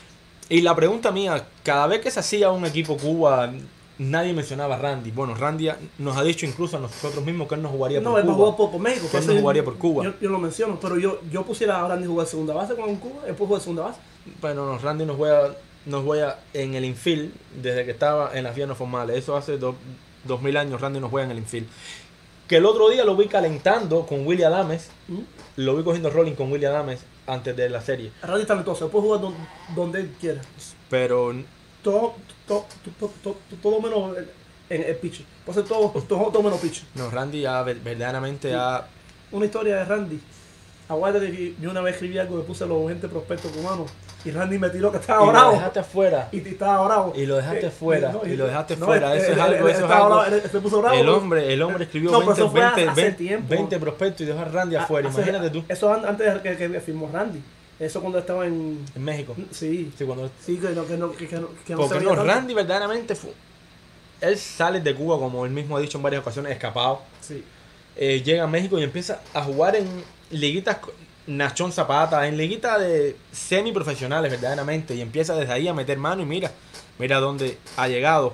Y la pregunta mía, cada vez que se hacía un equipo Cuba, nadie mencionaba a Randy. Bueno, Randy nos ha dicho incluso a nosotros mismos que él no jugaría No, por él va a Cuba. jugar por, por México. Que por él eso no yo- jugaría por Cuba. Yo, yo lo menciono, pero yo, yo pusiera a Randy jugar segunda base con Cuba, él puede jugar segunda base. Bueno, no, Randy nos juega, nos juega en el infield desde que estaba en las filas no formales. Eso hace do- dos mil años Randy nos juega en el infield. Que el otro día lo vi calentando con Willy Adames. ¿Mm? Lo vi cogiendo rolling con Willy Adames antes de la serie. Randy es talentoso, él puede jugar don- donde él quiera. Pero Todo, todo, todo, todo, todo menos en el pitch. Puede ser todo, todo, todo menos pitch. no, Randy ya ver- verdaderamente ha... Una historia de Randy. Aguárdate que yo una vez escribí algo que puse a los gente prospectos cubanos y Randy me tiró que estaba Y lo bravo. dejaste afuera. Y estaba bravo. Y lo dejaste Eh, fuera, no, y lo dejaste no, fuera. él- Eso es él- algo, él eso es estaba algo. bravo, él- él se puso bravo. El hombre, el hombre escribió No, pero veinte, eso fue veinte, hace veinte, tiempo. veinte prospectos y dejó a Randy Ah, afuera. hace- Imagínate tú, Eso an- antes de que, que firmó Randy. Eso cuando estaba en. en México. Sí. Sí, cuando Sí, que no, que no, que, que no, que no se Porque veía no, tanto. Randy verdaderamente fue... Él sale de Cuba, como él mismo ha dicho en varias ocasiones, escapado. Sí. Eh, llega a México y empieza a jugar en liguitas co- Nachón Zapata, en liguitas de semiprofesionales verdaderamente. Y empieza desde ahí a meter mano y mira, mira dónde ha llegado.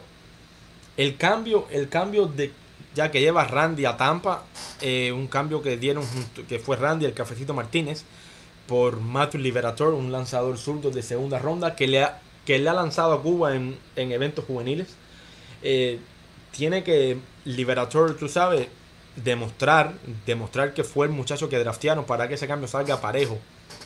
El cambio, el cambio de ya que lleva Randy a Tampa, eh, un cambio que dieron junto- que fue Randy el Cafecito Martínez por Matthew Liberator, un lanzador zurdo de segunda ronda que le ha, que le ha lanzado a Cuba en, en eventos juveniles. Eh, tiene que Liberator, tú sabes, demostrar, demostrar que fue el muchacho que draftearon para que ese cambio salga parejo.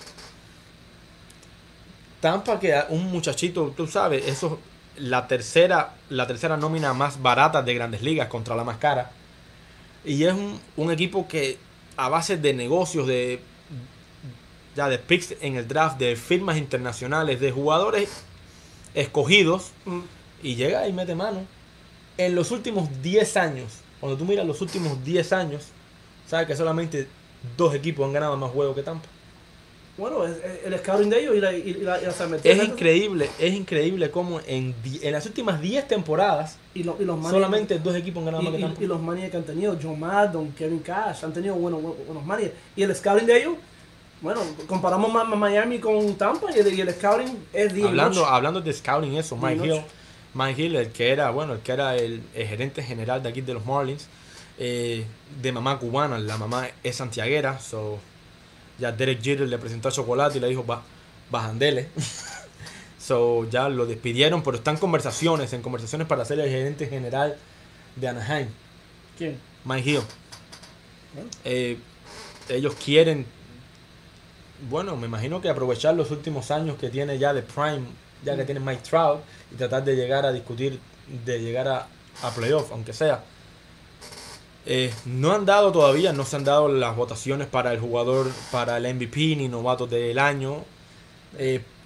Tampa, que un muchachito, tú sabes, eso la tercera, la tercera nómina más barata de Grandes Ligas contra la más cara. Y es un, un equipo que a base de negocios, de ya de picks en el draft, de firmas internacionales, de jugadores escogidos, Mm. y llega y mete mano. En los últimos diez años, cuando tú miras los últimos diez años, sabes que solamente dos equipos han ganado más juegos que Tampa. Bueno, es- es- el scouting de ellos y la, y la, y la San Es Martín, increíble, es increíble cómo en, di- en las últimas diez temporadas Y, lo- y los manes- solamente dos equipos han ganado y, más que y- Tampa. y los managers que han tenido, John Maddon, Kevin Cash, han tenido buenos, buenos, buenos managers. Y el scouting de ellos, bueno, comparamos Ma- Ma- Miami con Tampa y el, y el scouting es día y Hablando, noche. hablando de scouting, eso, Día y Mike noche. Hill, Mike Hill, el que era, bueno, el que era el, el gerente general de aquí de los Marlins, eh, de mamá cubana, la mamá es santiaguera, so ya Derek Jeter le presentó chocolate y le dijo, va, bajandele. So ya lo despidieron, pero están conversaciones, en conversaciones para ser el gerente general de Anaheim, ¿Quién? Mike Hill. Bueno. Eh, ellos quieren, bueno, me imagino que aprovechar los últimos años que tiene ya de Prime, ya que Mm. tiene Mike Trout, y tratar de llegar a discutir, de llegar a, a playoff, aunque sea. Eh, no han dado todavía, no se han dado las votaciones para el jugador, para el M V P ni novato del año. Eh,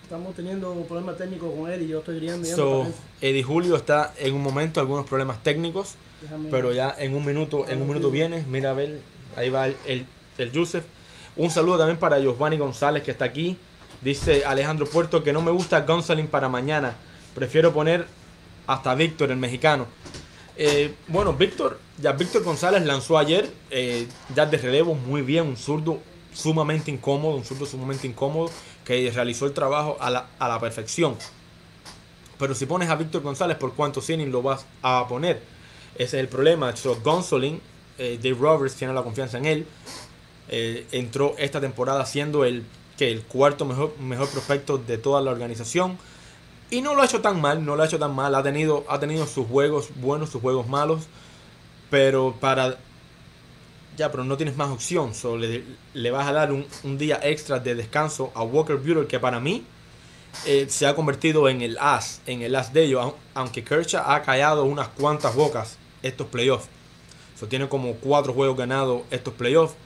Estamos teniendo problemas técnicos con él y yo estoy riendo. So, Eddie Julio está en un momento, algunos problemas técnicos, Déjame- pero ya en un minuto, en un minuto viene. Mira, a ver, ahí va el, el, el Yusef. Un saludo también para Giovanni González, que está aquí. Dice Alejandro Puerto que no me gusta Gonzalez para mañana. Prefiero poner hasta Víctor, el mexicano. Eh, bueno, Víctor, ya Víctor González lanzó ayer, eh, ya de relevo, muy bien, un zurdo sumamente incómodo, un zurdo sumamente incómodo, que realizó el trabajo a la, a la perfección. Pero si pones a Víctor González, ¿por cuántos innings lo vas a poner? Ese es el problema. So, Gonsolin, eh, Dave Roberts tiene la confianza en él. Eh, entró esta temporada siendo el, que el cuarto mejor, mejor prospecto de toda la organización. Y no lo ha hecho tan mal, no lo ha hecho tan mal. Ha tenido, ha tenido sus juegos buenos, sus juegos malos. Pero para... Ya, pero no tienes más opción. So, le, le vas a dar un, un día extra de descanso a Walker Buehler, que para mí eh, se ha convertido en el as, en el as de ellos. Aunque Kershaw ha callado unas cuantas bocas estos playoffs. So, tiene como cuatro juegos ganados estos playoffs.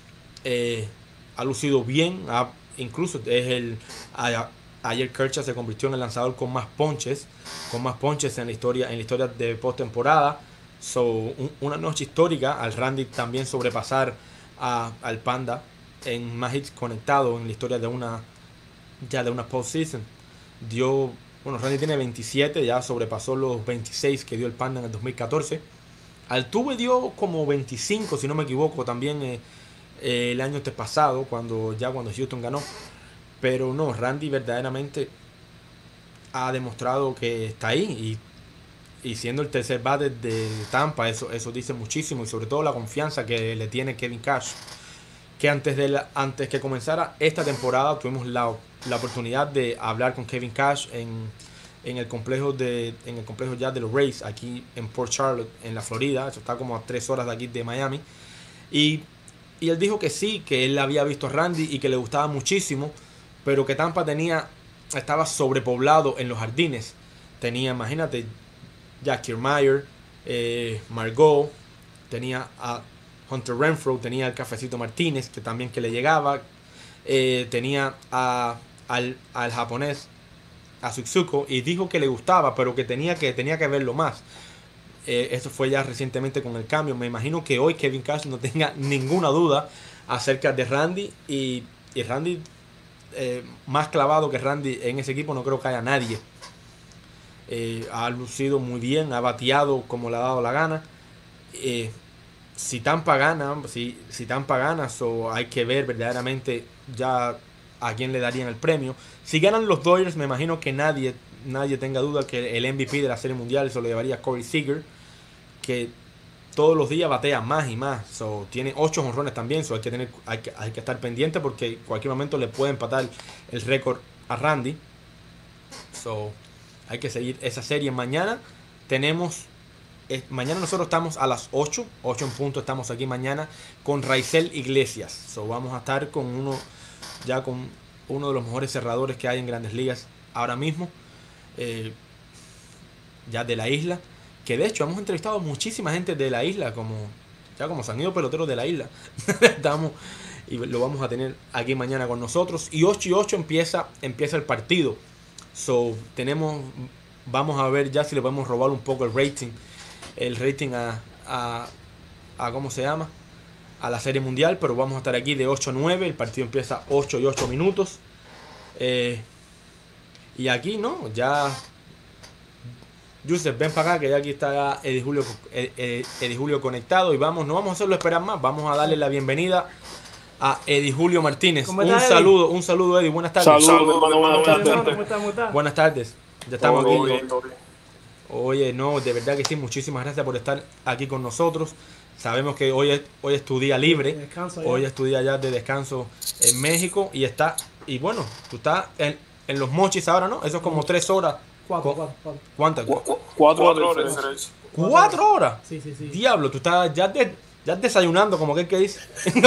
Eh, ha lucido bien. Ha, incluso es el... A, ayer Kershaw se convirtió en el lanzador con más ponches. Con más ponches en la historia, en la historia de postemporada. So, un, una noche histórica al Randy también sobrepasar a, al Panda en más hits conectados en la historia de una ya de una postseason. Dio, bueno, Randy tiene veintisiete, ya sobrepasó los veintiséis que dio el Panda en el dos mil catorce. Altuve dio como veinticinco, si no me equivoco, también eh, eh, el año pasado, cuando ya cuando Houston ganó. Pero no, Randy verdaderamente ha demostrado que está ahí y Y siendo el tercer bate de Tampa, eso, eso dice muchísimo. Y sobre todo la confianza que le tiene Kevin Cash. Que antes, de la, antes que comenzara esta temporada tuvimos la, la oportunidad de hablar con Kevin Cash en, en, el complejo de, en el complejo ya de los Rays, aquí en Port Charlotte, en la Florida. Eso está como a tres horas de aquí de Miami. Y, y él dijo que sí, que él había visto a Randy y que le gustaba muchísimo. Pero que Tampa tenía, estaba sobrepoblado en los jardines. Tenía, imagínate, Jack Kiermaier, eh, Margot, tenía a Hunter Renfroe, tenía al Cafecito Martínez, que también que le llegaba, eh, tenía a, al, al japonés, a Suzuko, y dijo que le gustaba, pero que tenía que, tenía que verlo más. Eh, esto fue ya recientemente con el cambio. Me imagino que hoy Kevin Cash no tenga ninguna duda acerca de Randy, y, y Randy, eh, más clavado que Randy en ese equipo no creo que haya nadie. Eh, ha lucido muy bien, ha bateado como le ha dado la gana. Eh, si Tampa gana, si, si Tampa gana, so hay que ver verdaderamente ya a quién le darían el premio. Si ganan los Dodgers, me imagino que nadie, nadie tenga duda que el M V P de la Serie Mundial se lo llevaría a Corey Seager, que todos los días batea más y más. So, tiene ocho jonrones también, so hay que tener, hay que, hay que estar pendiente porque en cualquier momento le puede empatar el récord a Randy. So, hay que seguir esa serie. Mañana tenemos... Eh, mañana nosotros estamos a las ocho. ocho en punto estamos aquí mañana con Raisel Iglesias. So, vamos a estar con uno... Ya con uno de los mejores cerradores que hay en Grandes Ligas ahora mismo. Eh, ya de la isla. Que de hecho hemos entrevistado a muchísima gente de la isla. Como... Ya como se han ido peloteros de la isla. Estamos... Y lo vamos a tener aquí mañana con nosotros. Y ocho y ocho empieza, empieza el partido. So, tenemos, vamos a ver ya si le podemos robar un poco el rating, el rating a, a, a ¿cómo se llama? A la Serie Mundial, pero vamos a estar aquí de ocho a nueve, el partido empieza ocho y ocho minutos. Eh, y aquí, ¿no? Ya, Yusef, ven para acá, que ya aquí está Eddie Julio, Eddie Julio conectado, y vamos, no vamos a hacerlo esperar más, vamos a darle la bienvenida a Eddie Julio Martínez. Un estás, saludo, Eddie? un saludo, Eddie. Buenas tardes. Saludos, hermano, buenas tardes. ¿Cómo está? ¿Cómo está? Buenas tardes. Ya estamos Todo aquí. bien, todo bien. Oye, no, de verdad que sí. Muchísimas gracias por estar aquí con nosotros. Sabemos que hoy es, hoy es tu día libre. Descanso, hoy es tu día ya de descanso en México. Y está, y bueno, tú estás en, en los Mochis ahora, ¿no? Eso es como tres horas. Cuatro, cuatro, cuatro. ¿Cuántas? Cu- cu- Cuatro horas de diferencia. ¿Cuatro horas? Sí, sí, sí. Diablo, tú estás ya, de, ya desayunando, como que el que dice.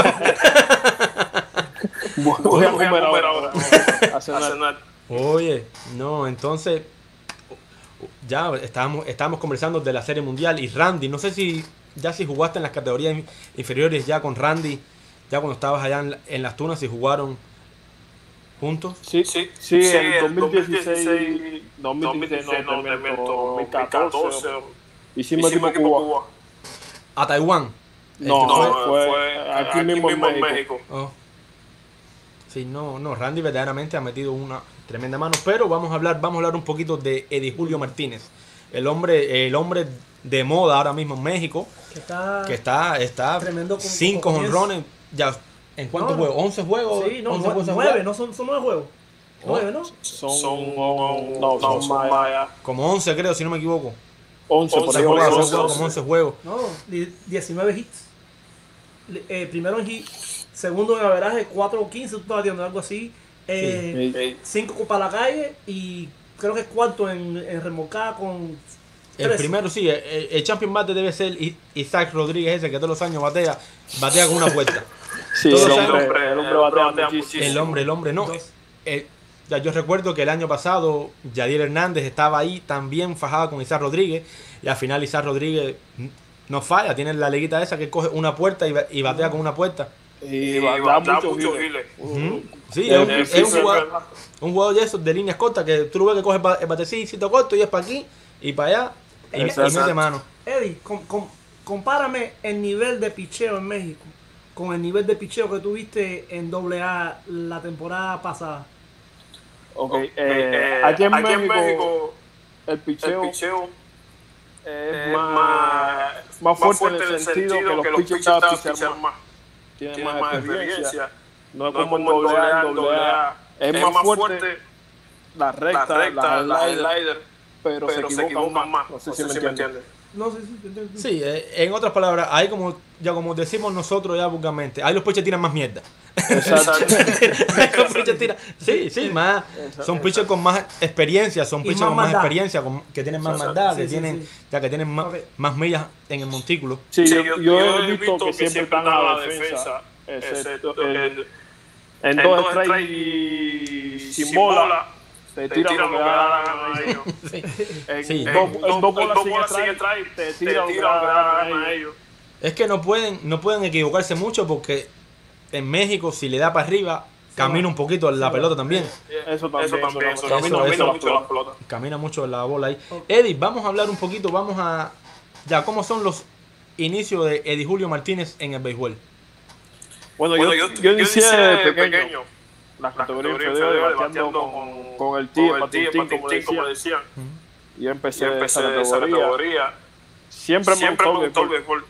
Voy a comer ahora. A cenar. Oye, no, entonces ya estábamos, estábamos conversando de la Serie Mundial y Randy, no sé si ya si jugaste en las categorías inferiores ya con Randy, ya cuando estabas allá en, en las Tunas, si jugaron juntos. Sí, sí, sí, sí en dos mil dieciséis, dos mil dieciséis, no, te miento, dos mil catorce, hicimos equipo Cuba. Cuba. ¿A Taiwán? No, no fue, fue, fue aquí, aquí mismo en México. México. Oh. Sí, no, no, Randy verdaderamente ha metido una tremenda mano, pero vamos a hablar, vamos a hablar un poquito de Eddie Julio Martínez, el hombre, el hombre de moda ahora mismo en México, que está, que está, está tremendo con, cinco honrones, ya, ¿en cuántos no, juegos? ¿once juegos? Sí, no, once nueve, juegos nueve, no son, son nueve juegos. Oh. Nueve, ¿no? Son, son, no, son, son más, como once creo, si no me equivoco. once, once, por ahí, juegos, once, juegos, como once juegos. No, diecinueve hits. Eh, primero en hit, segundo en averaje, cuatro o quince, tú estabas diciendo algo así. Eh, cinco para la calle y creo que es cuarto en, en remolcada con el tres. Primero sí, el, el champion bate debe ser Isaac Rodríguez, ese que todos los años batea, batea con una puerta. Sí, todos el, los hombre, años, el hombre batea, batea muchísimo. El hombre, el hombre, no. Eh, ya yo recuerdo que el año pasado Yadier Hernández estaba ahí también fajado con Isaac Rodríguez y al final Isaac Rodríguez no falla, tiene la liguita esa que coge una puerta y, y batea con una puerta. Y va a dar muchos giles. Uh-huh. Sí, es, un, es un, jugador, un jugador de esos de líneas cortas que tú lo ves que coge el batecito corto y es para aquí y para allá y, y mete mano. Eddie, com, com, compárame el nivel de picheo en México con el nivel de picheo que tuviste en doble A la temporada pasada. Ok, eh, eh, aquí, en, aquí México, en México el picheo, el picheo es, es más, más, más fuerte, fuerte en el sentido, sentido que los pitchers estaban pichando más. Tiene, tiene más, más experiencia. experiencia. No es no como en doble A, en doble A. Es, es más fuerte, fuerte la recta, la, recta, la slider, pero, pero se equivocan más. No sé si me entiendes. No, sí, sí, entiendo. Sí, eh, en otras palabras, ahí como ya como decimos nosotros ya vulgarmente, ahí los pitchers tiran más mierda. Exacto. los pitchers tiran, sí, sí, más, son pitchers con más experiencia, son pitchers con más experiencia, con, que tienen más maldad, que, sí, tienen, sí, sí. Ya, que tienen más, okay. más millas en el montículo. Sí, sí yo, yo he visto que, que siempre están a la defensa, excepto en, en dos strikes y sin bola. Te tiran lo que da la gana a ellos. En sí. dos, dos, dos bolas sin strike, te tiran lo que da la gana a ellos. Es que no pueden, no pueden equivocarse mucho porque en México si le da para arriba, camina un poquito la pelota también. Eso también, eso también. Eso, camina, eso, camina mucho la pelota. Camina mucho la bola ahí. Eddie, vamos a hablar un poquito, vamos a... Ya, ¿cómo son los inicios de Eddie Julio Martínez en el béisbol? Bueno, bueno yo, yo, yo inicié desde pequeño. pequeño. Las categorías inferiores bateando con, con el T, patintín, como decían. decían. Uh-huh. Y yo empecé, yo empecé esa, esa categoría. Siempre, Siempre me gustó el béisbol.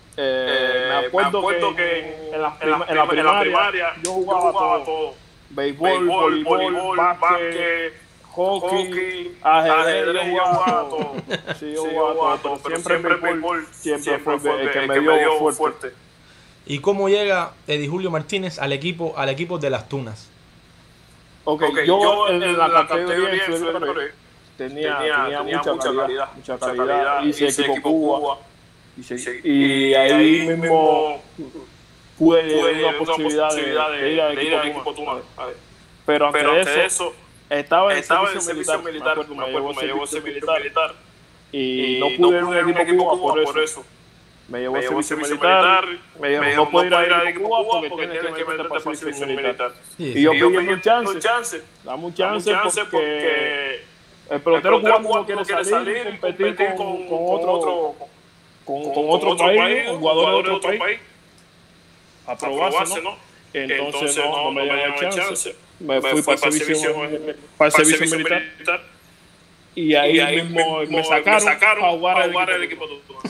Eh, me acuerdo, me acuerdo que, que en, en, la, prima, en, la primaria, en la primaria yo jugaba, yo jugaba todo. todo. Béisbol, béisbol, voleibol, básquet, hockey, ajedrez, yo jugaba todo. Sí, yo jugaba todo. Pero siempre el béisbol siempre fue el que me dio fuerte. ¿Y cómo llega Eddie Julio Martínez al equipo, al equipo de las Tunas? Okay, okay, yo, yo en, en la, la categoría inferior tenía, tenía, tenía mucha, mucha calidad, mucha calidad, hice, hice equipo Cuba, Cuba hice, y, y ahí mismo pude tener una posibilidad de, de ir al equipo, equipo Tunas. Pero antes de eso, estaba en el servicio militar, militar, me acuerdo, me llevó el servicio militar y no pude ir a un equipo Cuba por eso. Me llevó a servicio militar, me dijo, no puedo ir al equipo Cuba porque tienes que meterte para el servicio militar. Y yo pedí un chance, dame un chance porque el pelotero cubano no quiere salir y competir con otro con otro país, con jugadores de otro país, aprobarse, ¿no? Entonces no, no me dieron el chance, me fui para el servicio militar y ahí mismo me sacaron a jugar el equipo Tunas.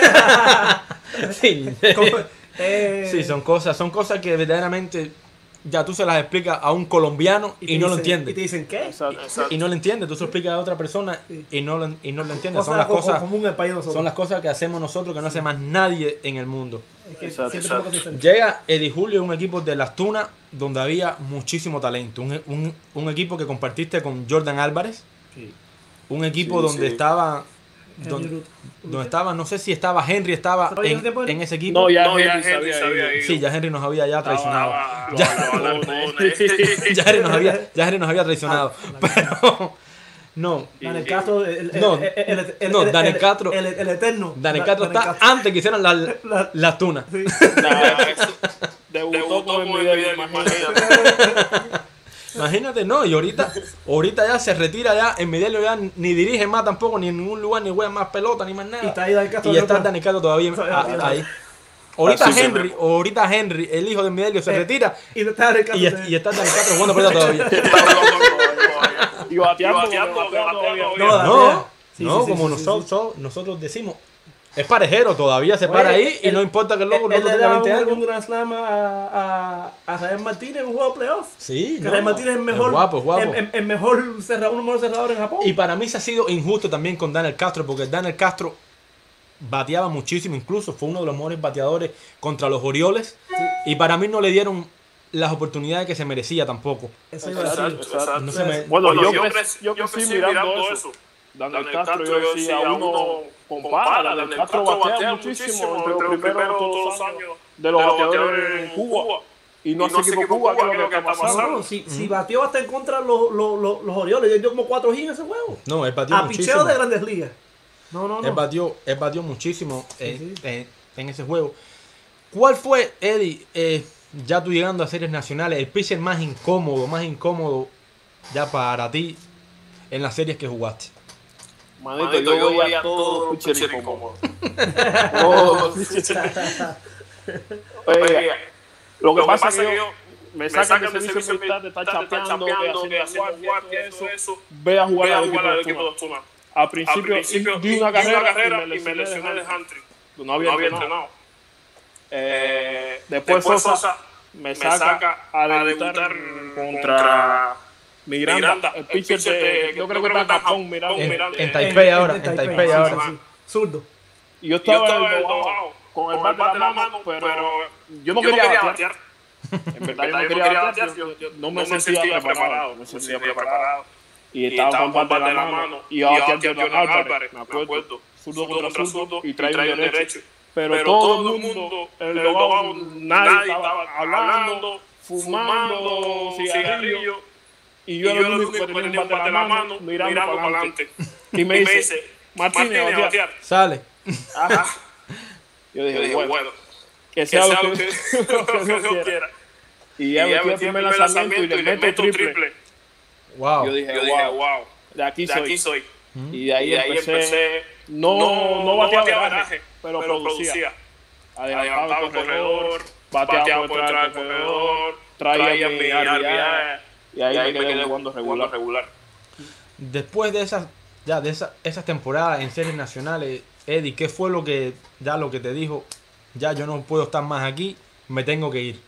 sí. eh, sí, son cosas, son cosas que verdaderamente ya tú se las explicas a un colombiano y, y no dicen, lo entiende. Y te dicen ¿qué? Exacto, exacto. Y no lo entiende, tú se lo explicas a otra persona sí. y no lo, y no lo entiende. Son las cosas común el país son las cosas que hacemos nosotros que no hace más nadie en el mundo. Es que exacto, exacto. Llega Eddie Julio, un equipo de las Tunas donde había muchísimo talento, un, un, un equipo que compartiste con Jordan Álvarez, sí. un equipo sí, donde sí. estaba Donde, donde estaba, no sé si estaba Henry, estaba en, en ese equipo. No, ya, no, ya Henry, Henry sabía ido. Sí, ya Henry nos había ya traicionado. Ah, ya, ya, Henry nos había, ya Henry nos había traicionado. Pero no. Daniel Castro, el, el, no, el, el, el, no, Daniel Castro, el, el, el eterno. Daniel Castro está Castro. Antes que hicieran las la, la tunas. Sí. Nah, debutó con el video, imagínate. No, Imagínate, no, y ahorita, ahorita ya se retira ya, en Mediano ya ni dirige más tampoco, ni en ningún lugar, ni juega más pelota, ni más nada. Y está ahí Dani Castro. Y está Dani Castro todavía a, ahí. Ahorita Así Henry, se ahorita Henry, el hijo de Mediano, se Eh, retira Y está Dani Castro. y, y está Dani Castro jugando pelota todavía. Y bateando, bateando, bateando todavía. No, No, Dani, sí, no, sí, sí, como sí, sí, nosotros, nosotros decimos, es parejero, todavía se para Oye, ahí y él- no importa que el loco, el Él loco le tenga da veinte un, un años. Grand Slam a, a, a Rafael Martínez en un juego de playoff. Sí, Que no, Rafael Martínez es el mejor, es guapo, es guapo. El, el- el mejor cerrador, uno de los mejores cerradores en Japón. Y para mí se ha sido injusto también con Daniel Castro, porque Daniel Castro bateaba muchísimo, incluso fue uno de los mejores bateadores contra los Orioles. Y para mí no le dieron las oportunidades que se merecía tampoco. Eso iba a decir. Exacto, exacto. No se me- Bueno, Bueno, yo, yo crecí, crecí- yo yo crecí crecí mirando mirando eso. eso. Daniel Daniel Castro, Castro, yo decía, uno compara, Daniel Castro batea muchísimo entre los primeros dos años de los bateadores en Cuba. Y no hace equipo Cuba, que es lo que está No, pasando. no, si, si batió hasta en contra de los, los, los, los Orioles, yo dio como cuatro hits en ese juego. No, él batió A muchísimo. picheo de Grandes Ligas. No, no, Él no. batió, él batió muchísimo eh, Sí, sí. En, en ese juego. ¿Cuál fue, Eddie, eh, ya tú llegando a series nacionales, el pitcher más incómodo, más incómodo ya para ti en las series que jugaste? Manito, Manito, yo voy a todos los pitchers pitchers incómodos. incómodos. Todos los pitchers. Oye, lo que pasa es que yo me sacan de servicio militar de estar chapeando, de haciendo guardia, todo eso. Ve a jugar al equipo de equipo Tuna. de Tuna. Al Al principio principio di una carrera carrera y me y me lesioné lesioné de de handry. handry. No había No había entrenado. entrenado. Eh, Después Después Sosa Sosa me me saca saca a a debutar debutar contra Miranda, Miranda, el pitcher de, yo creo que está en Japón, Miranda. En, Miranda. en En- Taipei ahora, en en Taipei, Taipei sí, ahora. sí, sí. Zurdo. Y yo Yo estaba, estaba en en el el dogado dogado con el bate en la mano, pero yo no yo quería batear. batear. En verdad, En yo no quería batear. yo- yo No me sentía preparado. No me sentía preparado. Y estaba con el bate en la mano. Y yo batear Jordan Álvarez, me acuerdo. Zurdo contra zurdo y trae un derecho. Pero todo el mundo, en el dogado, nadie estaba hablando, fumando cigarrillos. Y yo era el único que tenía un bate en la mano, mirando para adelante. Y me dice, Martínez, batear. Sale. Ajá. Yo Yo dije, dije, bueno, bueno, que que sea sea lo lo que, que lo que lo Dios que quiera. quiera. Y Y ya ya metí el metí primer el lanzamiento y le meto triple. Wow. Yo dije, Yo dije, wow, wow, de aquí de aquí soy. soy. Y de ahí, Y de ahí empecé, empecé, no, no, no bateaba bateaba veraje, veraje, pero, pero producía. producía. Adelantaba Adelantaba el el corredor, corredor, bateaba por por detrás detrás del del corredor, corredor, traía traía mi mi R B I. R B I, Y ahí y me quedé jugando regular. regular. Después de esas, ya de esas, esas temporadas en series nacionales, Eddie, ¿qué fue lo que, ya lo que te dijo? Ya yo no puedo estar más aquí, me tengo que ir.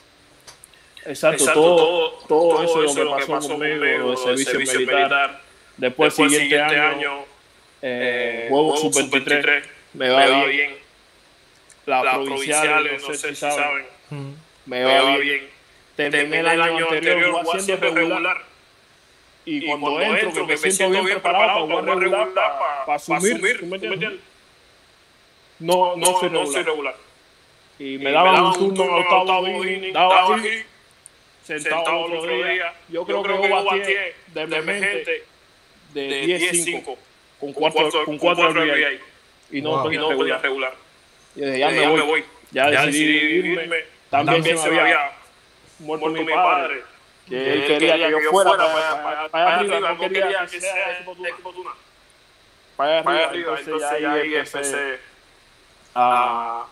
Exacto, Exacto, todo, todo, todo eso es lo que pasó conmigo, el servicio militar. Después, el siguiente año, eh, juego sub veintitrés, me va bien. Las provinciales, no sé si saben, Mm. me va bien. Terminé el año anterior haciendo regular. Y cuando entro, que me siento bien preparado para jugar regular, para asumir, ¿tú me entiendes? No, no soy regular. Y me daban un turno en octavo inning, daba aquí, sentado otro día. Yo creo que yo bateé de emergente de diez cinco con cuatro R B I. Y no Wow. Y no podía regular. Y dije, Ya ya me voy. Ya Ya decidí irme. También se me había muerto mi padre. Que él quería que yo fuera para allá arriba. No quería que sea equipo Tuna. Para allá arriba. Entonces ya ahí empecé a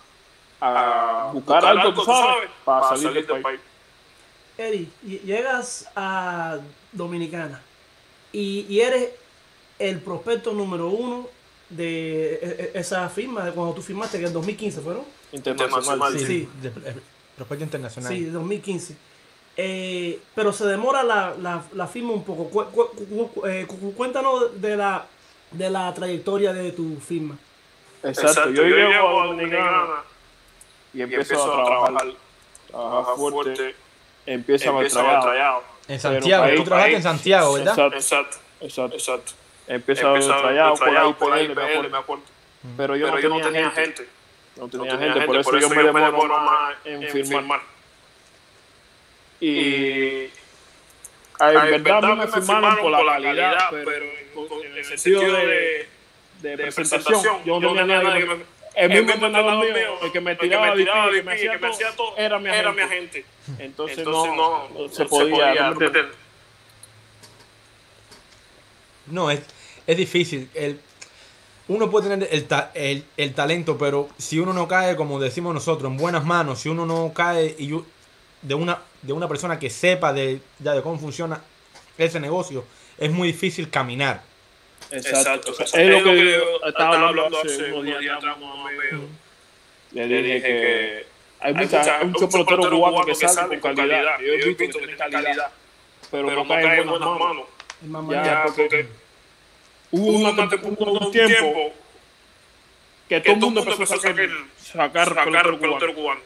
a buscar algo, tú sabes, para salir del país. Eddie, y- llegas a Dominicana y, y eres el prospecto número uno de e- e- esa firma, de cuando tú firmaste, que en dos mil quince fueron. Internacional. Sí, Sí. de- de- prospecto internacional. Sí, de dos mil quince. Eh, pero se demora la, la, la firma un poco. Cu- cu- cu- eh, cu- cuéntanos de la, de la trayectoria de tu firma. Exacto. Yo llego a Dominicana y empiezo a trabajar. Trabajar fuerte. Empiezo a trayado. En Santiago, Pero tú ahí- trabajaste ahí- en Santiago, ¿verdad? Exacto. Exacto, Exacto. exacto. Empiezo a trayado por ahí, por ahí, me me acuerdo. acuerdo. Pero yo Pero yo no tenía gente. gente. No No tenía tenía gente, por eso yo me demoro más en firmar. Y Y en verdad a mí me firmaron por la calidad, pero en, en el sentido de, de presentación, yo no tenía nadie que me... El mismo entrenador mío, el que me tiraba de pie, que me hacía todo, era mi agente. Entonces no, no se podía, ¿no me entiendes? No, es, es difícil. El, uno puede tener el, ta- el, el talento, pero si uno no cae, como decimos nosotros, en buenas manos, si uno no cae y u- de una, de una persona que sepa de, ya de cómo funciona ese negocio, es muy difícil caminar. Exacto. O sea, es lo que yo estaba hablando hace unos días atrás con un amigo. Le dije que hay mucha- hay muchos peloteros cubanos que salen con calidad. Yo he visto que tienen calidad, pero no caen en buenas manos. Es más Ya, manera. porque hubo una- un, un tiempo que todo el mundo empezó a sacar, sacar, pelotero cubano. cubano.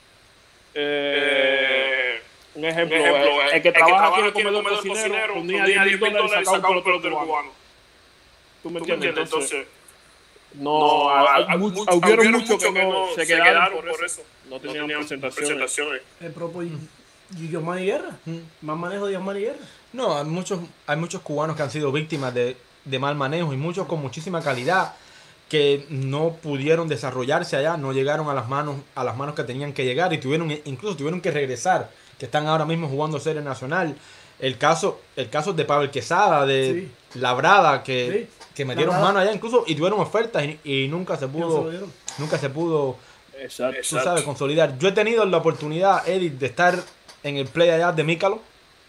Eh, un ejemplo, Un ejemplo, eh, el que trabaja aquí en el comedor cocinero, ponía diez mil dólares y sacaba un pelotero cubano. ¿Tú me ¿Tú me entiendes? entiendes? Entonces, Entonces, no, hay, hay mucho- hubieron muchos que no se quedaron por eso. No No tenían tenían presentaciones. presentaciones. El propio Yosmani Guerra. Más manejo de Yosmani Guerra. No, hay muchos, hay muchos cubanos que han sido víctimas de, de mal manejo y muchos con muchísima calidad que no pudieron desarrollarse allá, no llegaron a las manos, a las manos que tenían que llegar y tuvieron, incluso tuvieron que regresar, que están ahora mismo jugando Serie Nacional. El caso, el caso de Pavel Quesada, de Labrada, que, Sí. que metieron Labrada. mano allá incluso y tuvieron ofertas y, y nunca se No se pudo, lo dieron. nunca se pudo, Exacto. tú sabes, consolidar. Yo he tenido la oportunidad, Edith, de estar en el play allá de Mícalo.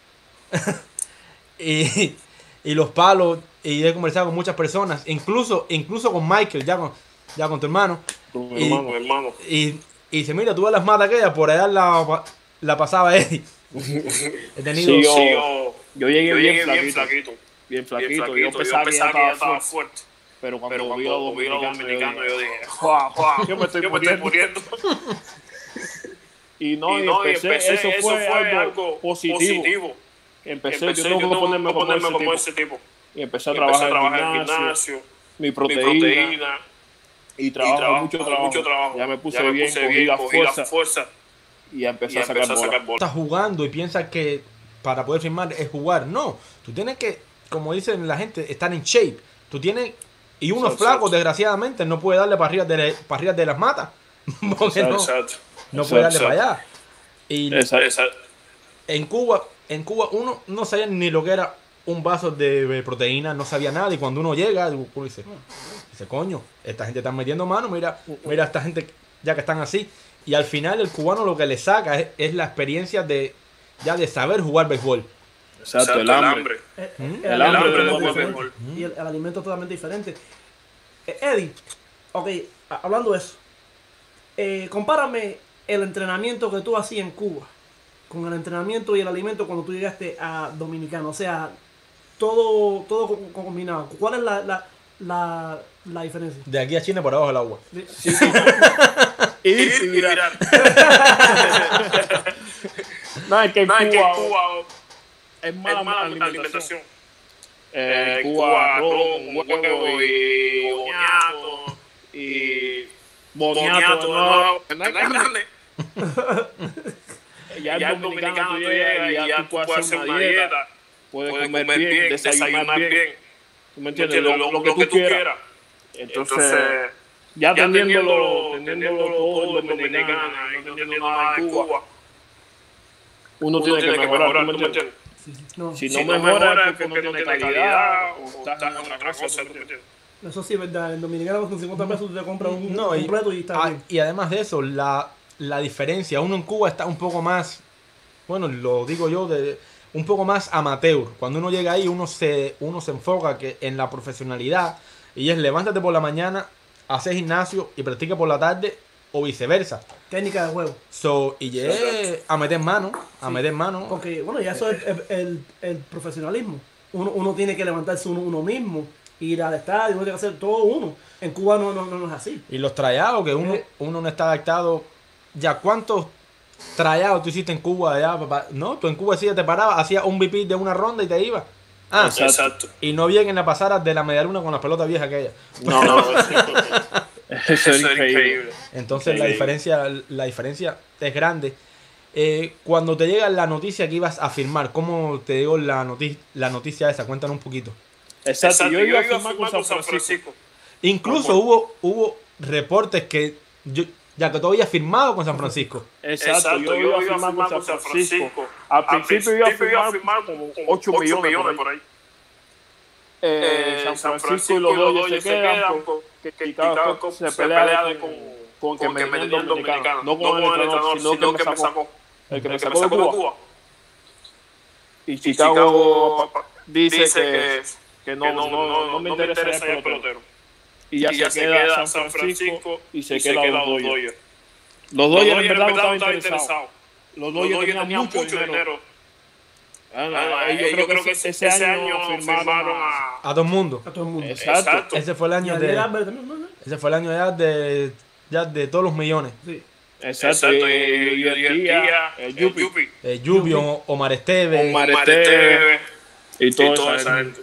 y, y los palos, y he conversado con muchas personas, incluso, incluso con Michael, ya con, ya con tu hermano. Con mi Y- hermano. Mi hermano. Y, y dice, mira, tú ves las matas aquellas, por allá la, la pasaba Eddie. He tenido... Sí, yo- Sí, yo, Yo llegué yo bien, llegué bien flaquito, flaquito. bien flaquito. Bien Yo flaquito. pensaba que ya ya estaba fuerte. fuerte. Pero cuando Pero vi a cuando los vi a los dominicanos, dominicanos, yo dije, "Joa, joa, yo me estoy yo me estoy muriendo". muriendo. Y no, Y y no, y empecé, empecé, eso fue, algo, positivo. positivo. Empecé, Empecé, yo tengo que ponerme como, ese, tipo. ese tipo. Y empecé a Y empecé trabajar, a trabajar en en el el gimnasio, gimnasio, mi mi proteína, proteína, y y trabajo, trabajo, mucho, trabajo. mucho trabajo. Ya me puse Ya me bien, puse cogí bien, la cogí la fuerza, fuerza y ya empecé y a sacar empecé a bola. sacar bola. Estás jugando y piensas que para poder firmar es jugar. No, tú tienes que, como dicen la gente, estar en shape. Tú tienes... Y unos Exacto. flacos, desgraciadamente, no puede darle para arriba de, para arriba de las matas. Porque no, Exacto. no puede darle Exacto. para allá. Y Exacto. Exacto. en Cuba, en Cuba uno no sabía ni lo que era un vaso de proteína, no sabía nada. Y cuando uno llega, uno dice, dice, coño, esta gente está metiendo mano, mira, mira esta gente ya que están así. Y al final el cubano lo que le saca es, es la experiencia de ya de saber jugar béisbol. Exacto, el hambre. El, ¿Mm? El hambre alimento del es juego diferente. béisbol. Y el, el alimento es totalmente diferente. Eh, Eddie, ok, a- hablando de eso, eh, compárame el entrenamiento que tú hacías en Cuba con el entrenamiento y el alimento cuando tú llegaste a Dominicano. O sea, todo, todo co- co- combinado. ¿Cuál es la, la, la, la diferencia? De aquí a China por abajo del agua. Ir Ir y y virar. virar. No, es que en No, es que Cuba, en Cuba es es mala, mala alimentación. alimentación. Eh, Eh, Cuba, Cuba, arroz, arroz, un un huevo huevo y y boniato. boniato. Y Boniato, boniato, no, no, no hay carne. Ya Ya el el dominicano dominicano tú tú llegas llegas y ya tú puedes hacer una dieta, puedes puedes comer bien, desayunar bien. ¿Tú me entiendes? Lo, lo que tú quieras. Entonces, ya ya teniéndolo, teniéndolo, teniéndolo teniéndolo todo en dominicano, y no teniendo nada en Cuba, uno tiene que mejorar, ¿tú me entiendes? Sí, sí. No, Si Si no no mejora mejora es porque no tiene calidad o estás en otra cosa, ¿tú me entiendes? eso sí es verdad. En Dominicano con cincuenta pesos tú te compras un No, y, completo y está ah, bien. y además de eso, la, la diferencia, uno en Cuba está un poco más, bueno, lo digo yo, de un poco más amateur. Cuando uno llega ahí, uno se, uno se enfoca que en la profesionalidad y es levántate por la mañana, hacer gimnasio y practica por la tarde o viceversa. Técnica de juego. So, y llegué a meter mano, a Sí. meter mano. Porque, bueno, ya eso es el, el- el profesionalismo. Uno, uno tiene que levantarse uno, uno mismo, ir al estadio, uno tiene que hacer todo uno. En Cuba no, no, no, no es así. Y los trayados, que uno, Eh. uno no está adaptado. Ya, ¿cuántos trayados tú hiciste en Cuba allá, papá? No, tú en Cuba sí te parabas, hacías un V P de una ronda y te ibas. Ah, Exacto. y no bien en la pasada de la media luna con las pelotas viejas aquellas. No, no, eso es Eso es increíble. increíble. Entonces la Increíble. diferencia, la diferencia es grande. Eh, cuando te llega la noticia que ibas a firmar, ¿cómo te llegó la, noti- la noticia esa? Cuéntanos un poquito. Exacto, Exacto. yo iba a firmar con San Francisco. Francisco. Incluso hubo, hubo reportes que yo, ya que tú habías firmado con San Francisco. Exacto, yo iba a firmar con San Francisco. Al principio iba a firmar como ocho millones por ahí. eh, San Francisco y los Dodgers se quedan porque Chicago se pelea con, con que me dio dominicano, no con el entrenador, sino que me sacó, el que me sacó de Cuba. Y Chicago dice que, que no, no, no, no me interesa el pelotero. Y ya, y ya se, se queda San Francisco y se, y queda, se queda los Dodgers. Los Dodgers en verdad no estaban interesados. Los Dodgers tenían mucho dinero. Ah, ah, yo, yo creo, creo que ese, ese año firmaron a, a todo el mundo. A todo el mundo. Exacto. Ese fue el año de, ese fue el año ya de, ya de todos los millones. Sí. Exacto. Y, y, y el día, el Yupi. El Yupi, Omar Esteves. Omar Esteves. Y toda esa gente.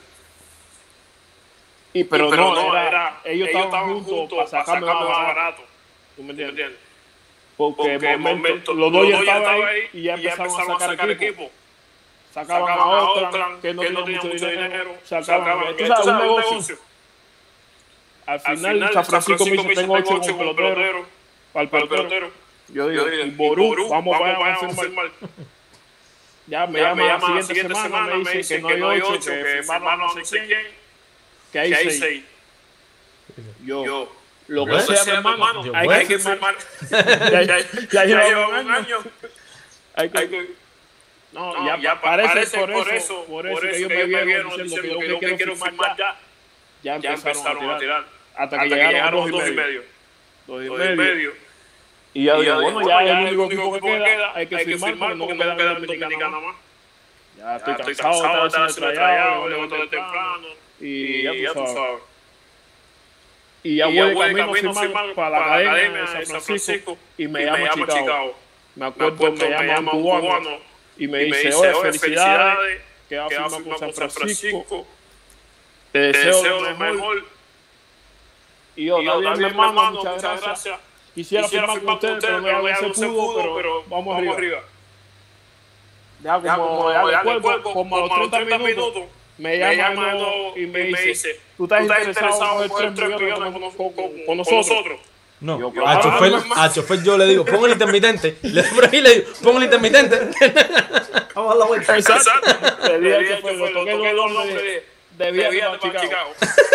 Y pero, pero no, no era, era, ellos estaban juntos para sacarme más barato. ¿Tú me entiendes? Porque, Porque en momento, los dos ya estaban ahí y ya empezaron, y ya empezaron a sacar equipo. Sacaban, sacaban a Oakland, que no tenía mucho dinero. dinero sacaban, sacaban tú sabes, un negocio. negocio. Al final, Al final San Francisco me dice, tengo ocho con pelotero. Para el pelotero. Yo digo, y Ború, vamos para a firmar. Ya me llama la siguiente semana, me dice que no hay ocho, que firmaron no sé quién. Que hay, que hay seis. seis. Yo, yo, lo que sea, mi hermano, yo, hay, hay que firmar. ya ya, ya, ya lleva un año. año. Hay que, hay que, no, no, ya, ya parece, parece por, por eso, por eso, por eso que ellos me vieron diciendo que yo que quiero firmar ya. Ya empezaron, ya empezaron a, tirar, a tirar. Hasta que, hasta que llegaron dos y medio. Dos y medio. Y ya digo, bueno, ya es el único equipo que queda. Hay que firmar porque no queda dominicana más. Ya estoy cansado de estar haciendo trayado, levanto de temprano. Y ya, ya tú sabes. Y ya voy de camino a firmar para la academia de San Francisco y me llama Chicago. Me acuerdo, me llama un cubano y me dice, oye, felicidades, que va a firmar con San Francisco. Te deseo lo mejor. Y yo, está bien, mi hermano, muchas gracias. Quisiera firmar con ustedes, pero no se pudo, pero vamos arriba. Ya como ya el cuerpo, como a los treinta minutos, me llama de nuevo y me dice, ¿tú estás interesado en coger tres millones con nosotros? No, yo, al, chofer, al chofer yo le digo, pon el intermitente. Le digo, pon el intermitente. Vamos a la vuelta. Exacto. Le dije que fue, lo toqué dos nombres de viaje para Chicago.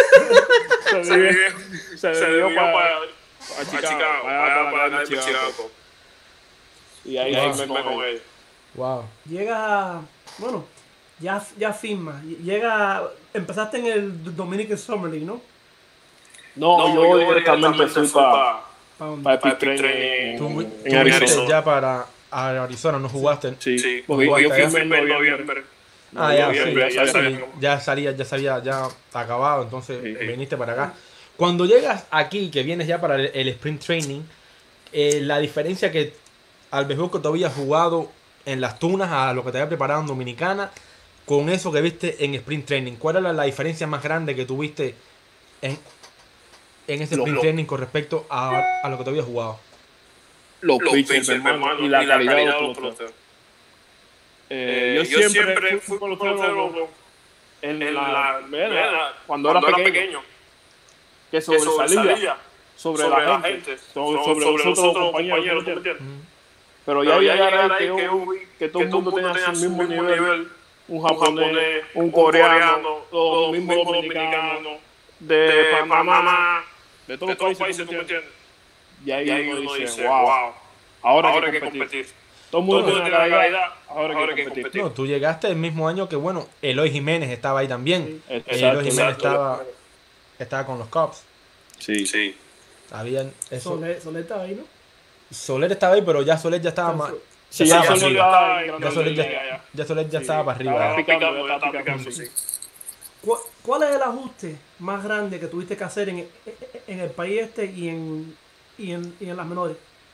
Se debió para Chicago, para Chicago. Y ahí me con él. Wow. Llega, bueno, ya, ya firma. Llega, empezaste en el Dominican Summer League, ¿no? No, no yo, yo directamente fui para pa Epic Training tú, en Arizona. Ya para Arizona, ¿no jugaste? Sí, sí. Porque yo firmé en noviembre. Ah, ya, sí, ya, ya, salía, ya salía, ya salía, ya acabado, entonces sí, viniste para acá. Cuando llegas aquí, que vienes ya para el, el Sprint Training, eh, la diferencia que al béisbol que tú habías jugado en las tunas a lo que te había preparado en Dominicana, con eso que viste en Sprint Training, ¿cuál era la diferencia más grande que tuviste en, en ese Sprint lo, Training con respecto a, a lo que te habías jugado? Los pitchers, hermano, y la, y la calidad, calidad de los peloteros. Eh, yo, yo siempre fui con los pelotero en, en la, la cuando, cuando era pequeño, pequeño que sobresalía, que sobresalía sobre, sobre la gente, gente sobre, sobre, sobre nosotros los compañeros, compañeros mm. Pero ya llegar ahí que, que, que todo el mundo tenga su mismo nivel, nivel un japonés, un coreano, los mismos dominicanos, de Panamá, de todos los países, ¿tú me entiendes? Y ahí uno dice, wow, ahora hay que competir. Todo el mundo tiene la calidad, ahora hay que competir. No, tú llegaste el mismo año que, bueno, Eloy Jiménez estaba ahí también. Sí. Eloy Jiménez estaba, estaba con los Cubs. Sí, sí. Habían eso. Soler, Soler estaba ahí, ¿no? Soler estaba ahí, pero ya Soler ya estaba más. Sí, ya, ya Soler estaba ya Soler ya, ya, ya, Soler ya sí, estaba para arriba. Estaba picando, ya estaba picando, sí. ¿Cuál, ¿Cuál es el ajuste más grande que tuviste que hacer en, en el país este y en, y en, y en las menores?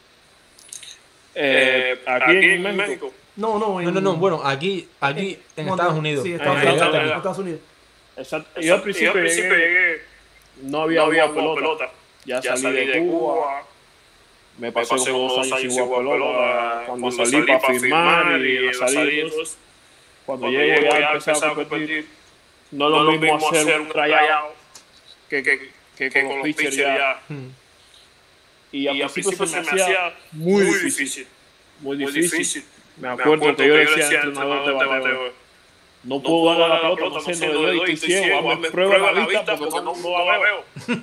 Eh, aquí, aquí en México. México. No, no, en, no, no, no, bueno, aquí, aquí en, en Estados Unidos. Sí, Estados, en Estados, Estados, Estados Unidos. Exacto. Yo al principio, yo al principio llegué, llegué, no había, no había pelota. pelota. Ya, ya salí, salí de Cuba. Cuba. Me pasé, me pasé unos años sin jugar pelota. Cuando, cuando salí, salí para firmar y, y salí. Cuando llegué a empezar a competir, no es lo mismo hacer un tryout que, que, que, que con los pitchers ya. Hmm. Y al principio se me hacía muy difícil. Muy difícil. Me acuerdo que yo decía al entrenador de bateo, no puedo darle a la pelota, no sé, no le doy, estoy ciego, hazme prueba la vista porque no, no la veo.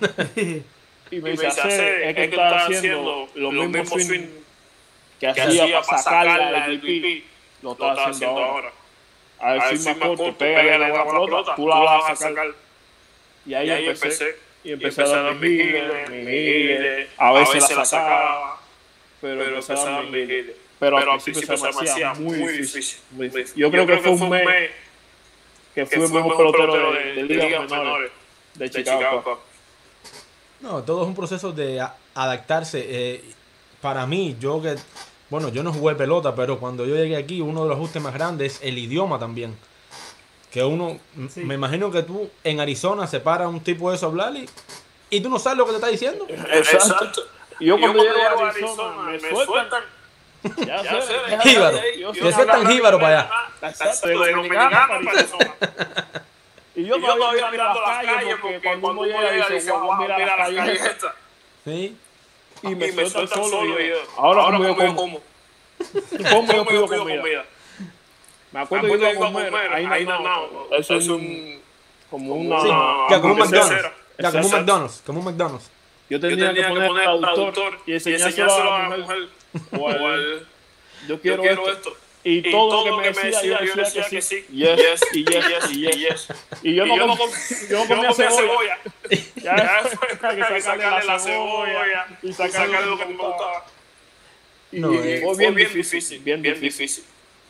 Y me dice, hacer, es que tú estás haciendo los mismos swing que hacía para sacarla del pipí, lo estás haciendo ahora. A ver si más corto, pégale la pelota, tú la vas a sacar. Y ahí empecé, y empecé a dar mis giles, a veces la sacaba, pero empecé a dar mis giles. Pero al principio se me hacía muy difícil. Yo creo que fue un mes que fui el mejor pelotero de ligas menores de Chicago. No, todo es un proceso de a- adaptarse. Eh, para mí, yo que, bueno, yo no jugué pelota, pero cuando yo llegué aquí, uno de los ajustes más grandes es el idioma también. Que uno, m- Sí. me imagino que tú en Arizona se para un tipo de eso a hablar y, y tú no sabes lo que te está diciendo. Exacto. Y yo cuando llego a Arizona me sueltan. Ya sé, Jíbaro. yo Que sueltan jíbaro para allá. Exacto, de Dominicana para Arizona. Y yo todavía mirando las calles porque cuando uno llega dice, wow, mira las calles estas. ¿Sí? Y me sueltan solo y yo, ahora como yo como. ¿Cómo yo pido comida? Me acuerdo que iba a comer, ahí no, no. Eso es un, como una... Sí, ya como un hamburguesa. McDonald's. Ya como un Exacto. McDonald's. Como un McDonald's. Yo tenía que poner traductor y enseñárselo a la mujer. O al- Yo quiero esto. Y todo lo que me decía, yo decía que sí. Yes, y yes, y yes. Y yo no com- yo no comía cebolla. Ya, hay que sacarle la cebolla y sacarle lo que me gustaba. Y No, eh, fue bien difícil, bien difícil.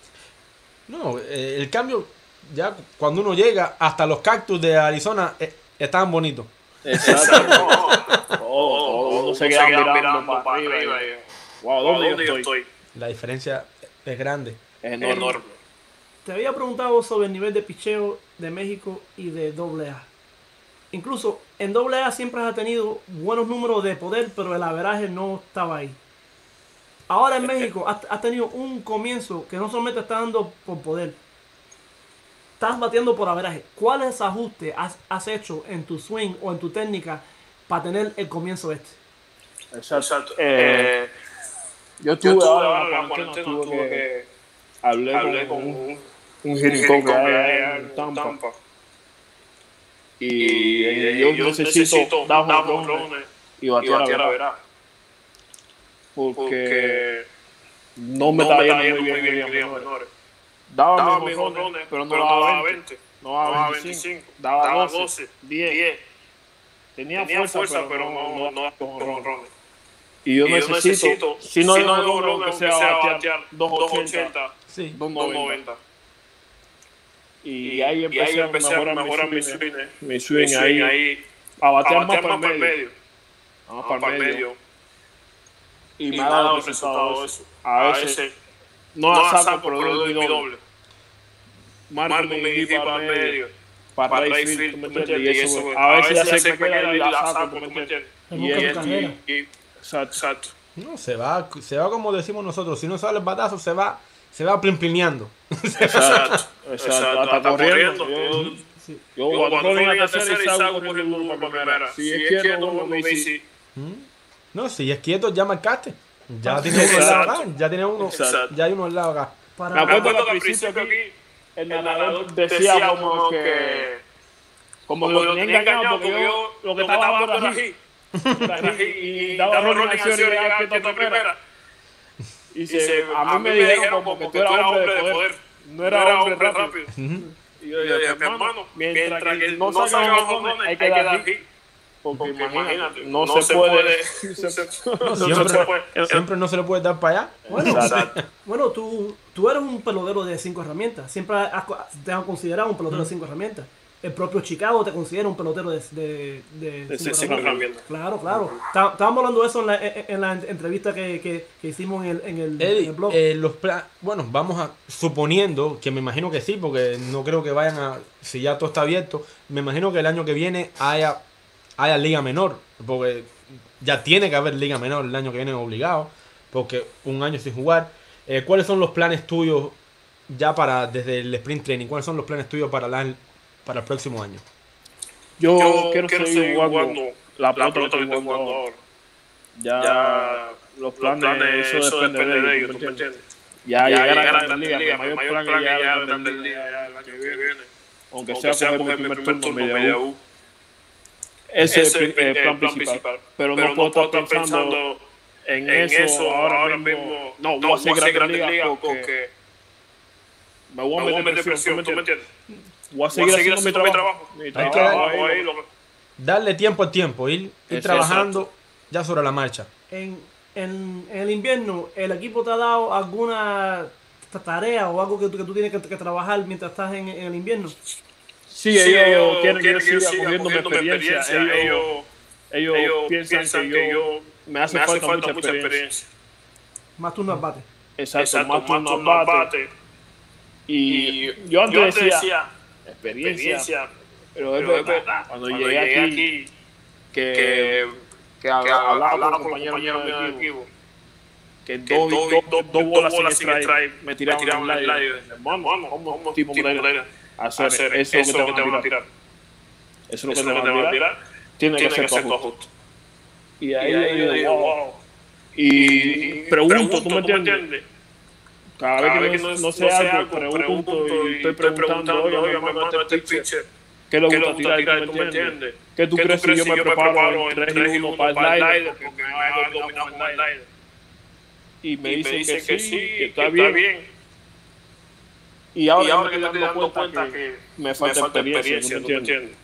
No, eh, el cambio, ya cuando uno llega, hasta los cactus de Arizona eh, estaban bonitos. Exacto. Todo, todo. Uno se queda mirando para arriba. y, Wow, ¿dónde yo estoy? La diferencia es grande. Es enorme. Te había preguntado sobre el nivel de picheo de México y de doble A. Incluso en doble A siempre has tenido buenos números de poder, pero el averaje no estaba ahí. Ahora en México has, has tenido un comienzo que no solamente está dando por poder. Estás bateando por averaje. ¿Cuáles ajustes has, has hecho en tu swing o en tu técnica para tener el comienzo este? Exacto. Eh, yo tuve ahora en la cuarentena, tuve que hablé con un, un hitting que hay allá en Tampa. Y eh, yo, yo necesito dar jonrones y batear a veras. Porque no me estaba yendo muy bien en ligas menores. Daba mis jonrones, pero no daba veinte. No daba veinticinco. Daba doce, diez. Tenía fuerza, pero no daba jonrones. Y yo necesito, si no hay jonrones, aunque sea batear doscientos ochenta, Sí. doscientos noventa. Y ahí empecé a mejorar mi swing, mi swing ahí, a batear más para el medio. Más para el medio. Y me ha dado resultado eso. A veces no la saco, pero le doy mi doble. Marco mi hit para el medio. Para right field, ¿me entiendes? Y eso, a veces ya se me queda y la saco, ¿me entiendes? En busca de carrera. Exacto. No, se va, se va como decimos nosotros. Si no sale el batazo, se va, se va plimplineando. Exacto. Exacto. Hasta corriendo. Yo, Sí. yo cuando voy a la tercera y salgo corriendo para primera. Si es quieto, uno me dice. No, si es quieto, ya marcaste. Ya tiene uno al lado acá. Ya tiene uno, Exacto. ya hay uno al lado acá. Para, Me acuerdo que al principio aquí el narrador decía como que como que lo tenía engañado porque yo lo que estaba dando era hit. Era hit y daba error en acción y llegaba quieto a primera. Y se, a mí me dijeron como que tú eras hombre de poder, no era hombre rápido. Y yo dije, mi hermano, mientras que no sacan los jonrones hay que dar hit. Porque imagínate, no se puede. No, siempre, siempre no se le puede dar para allá. bueno, Exacto. bueno tú, tú eres un pelotero de cinco herramientas. Siempre has, te han considerado un pelotero de cinco herramientas. El propio Chicago te considera un pelotero de, de, de, De cinco cinco herramientas. herramientas. Claro, claro. Está- Estábamos hablando de eso en la, en, en la entrevista que, que, que hicimos en el, en el, en Eddie, el blog. eh, los pla- bueno, vamos a suponiendo que me imagino que sí, porque no creo que vayan a, si ya todo está abierto, me imagino que el año que viene haya, haya liga menor, porque ya tiene que haber liga menor el año que viene obligado, porque un año sin jugar. Eh, ¿Cuáles son los planes tuyos ya para desde el sprint training? ¿Cuáles son los planes tuyos para, la, para el próximo año? Yo, Yo quiero, quiero seguir seguir jugando jugando la la pelota que pelota que estoy estoy jugando jugando ahora. ahora. Ya, Ya los planes, eso, depende de ellos, ¿tú me entiendes? ya, ya llegar a llegar la a Grandes Grandes Ligas, Ligas, mi mayor plan es llegar a la Grandes Ligas el año que viene, aunque sea coger mi primer turno en media U. Ese es el plan principal, pero no puedo estar pensando en eso ahora mismo. No, voy a hacer Grandes Ligas porque me voy a meter presión, ¿tú me entiendes? Voy a seguir haciendo mi trabajo. Mi trabajo ahí, darle tiempo al tiempo, ir, ir trabajando ya sobre la marcha. En, en, en el invierno, ¿el equipo te ha dado alguna tarea o algo que tú, que tú tienes que, que trabajar mientras estás en, en el invierno? Sí, ellos, sí, ellos quieren que yo siga cogiendo mi experiencia. experiencia. Ellos, ellos, ellos piensan, piensan que yo me hace, me hace falta, falta mucha experiencia. experiencia. Más turnos al bate. Exacto, Exacto más turnos al bate. bate. Y, y yo antes, yo antes decía, decía experiencia, experiencia, pero es verdad, verdad. Cuando, cuando llegué, llegué aquí, que, que, que hablaba con compañeros míos de equipo, que dos, dos, dos, dos bolas sin strike me tiraban al aire. Vamos, vamos, vamos, tipo de hacer, hacer eso, eso que te van a tirar. Eso es lo que te van a tirar. Tiene que ser todo justo. Y ahí yo digo, wow. Y pregunto, ¿tú me entiendes? Cada vez que, que no, no sé algo, pregunto, pregunto y estoy preguntando, oye, mi hermano, este pitcher, ¿qué le gusta tirar? ¿Tú me entiendes? ¿Qué tú crees si yo me preparo en tres y uno para el slider? Porque me hago dominar con el slider. Y me dicen que sí, que está bien. Y ahora, y ahora que me estoy dando cuenta que, que me falta, me falta experiencia, experiencia, ¿tú me entiendes?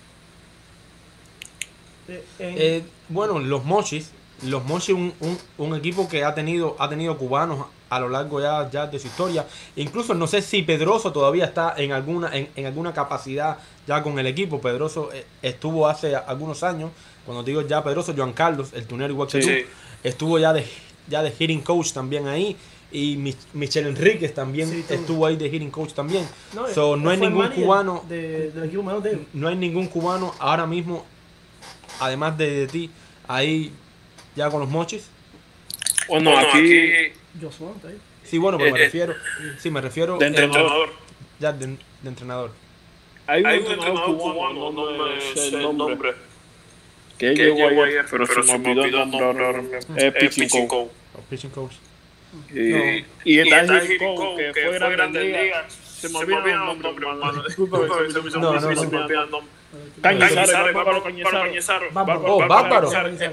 Eh, eh, bueno, los Mochis, los Mochis un, un, un equipo que ha tenido, ha tenido cubanos a lo largo ya, ya de su historia. Incluso no sé si Pedroso todavía está en alguna, en, en alguna capacidad ya con el equipo. Pedroso eh, estuvo hace algunos años, cuando digo ya Pedroso, Joan Carlos, el tunero igual que sí, tú, sí. estuvo ya de, ya de hitting coach también ahí. Y Michel Enríquez también sí, estuvo ahí de hitting coach también. No, so, no hay ningún cubano. De, de equipo menos de él. No hay ningún cubano ahora mismo, además de, de ti, ahí ya con los Mochis. Bueno, bueno aquí. aquí Josué, ahí. Sí, bueno, pero eh, me refiero. Sí, me refiero. De entrenador. Eh, ya, de, de entrenador. Hay un, hay un entrenador, entrenador cubano, no, no me sé el nombre. nombre. Que llegó ayer, pero, pero se me olvidó el nombre. Es pitching coach. Pitching coach. Y, no. y el Hitting Coach, que, que fue Grandes Ligas, se me olvidó el nombre, hermano. Disculpa, se me olvidó el nombre. Cañizares, Bárbaro Cañizares. Oh, Bárbaro.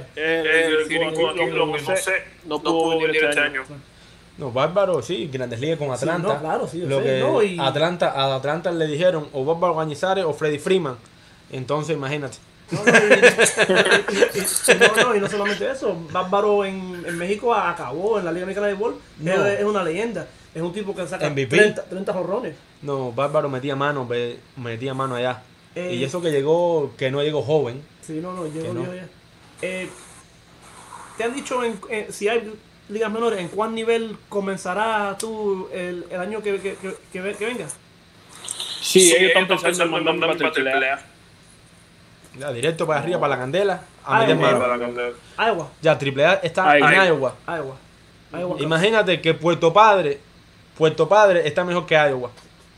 No sé, no pudo venir este año. No, Bárbaro, sí, Grandes Ligas con Atlanta. Sí, no, claro, sí, lo sé, que no, y... Atlanta, a Atlanta le dijeron o Bárbaro Cañizares o Freddie Freeman. Entonces, imagínate. No, no, y, y, y, y, no, no, y no solamente eso, Bárbaro en, en México acabó en la Liga Mexicana de Béisbol, no. es, es una leyenda, es un tipo que saca treinta, treinta jorrones. No, Bárbaro metía mano, metía mano allá. Eh, y eso que llegó, que no llegó joven. Sí, no, no, llegó no. ya. Eh, ¿Te han dicho en, eh, si hay ligas menores, en cuál nivel comenzará tú el, el año que, que, que, que, que venga? Sí, sí, ellos están pensando en mandarme para triple A. Ya, directo para arriba, para la candela. A meter mano. Para la candela. Iowa. Ya, triple A está Iowa. en Iowa. Iowa. Iowa. Imagínate que Puerto Padre, Puerto Padre está mejor que Iowa.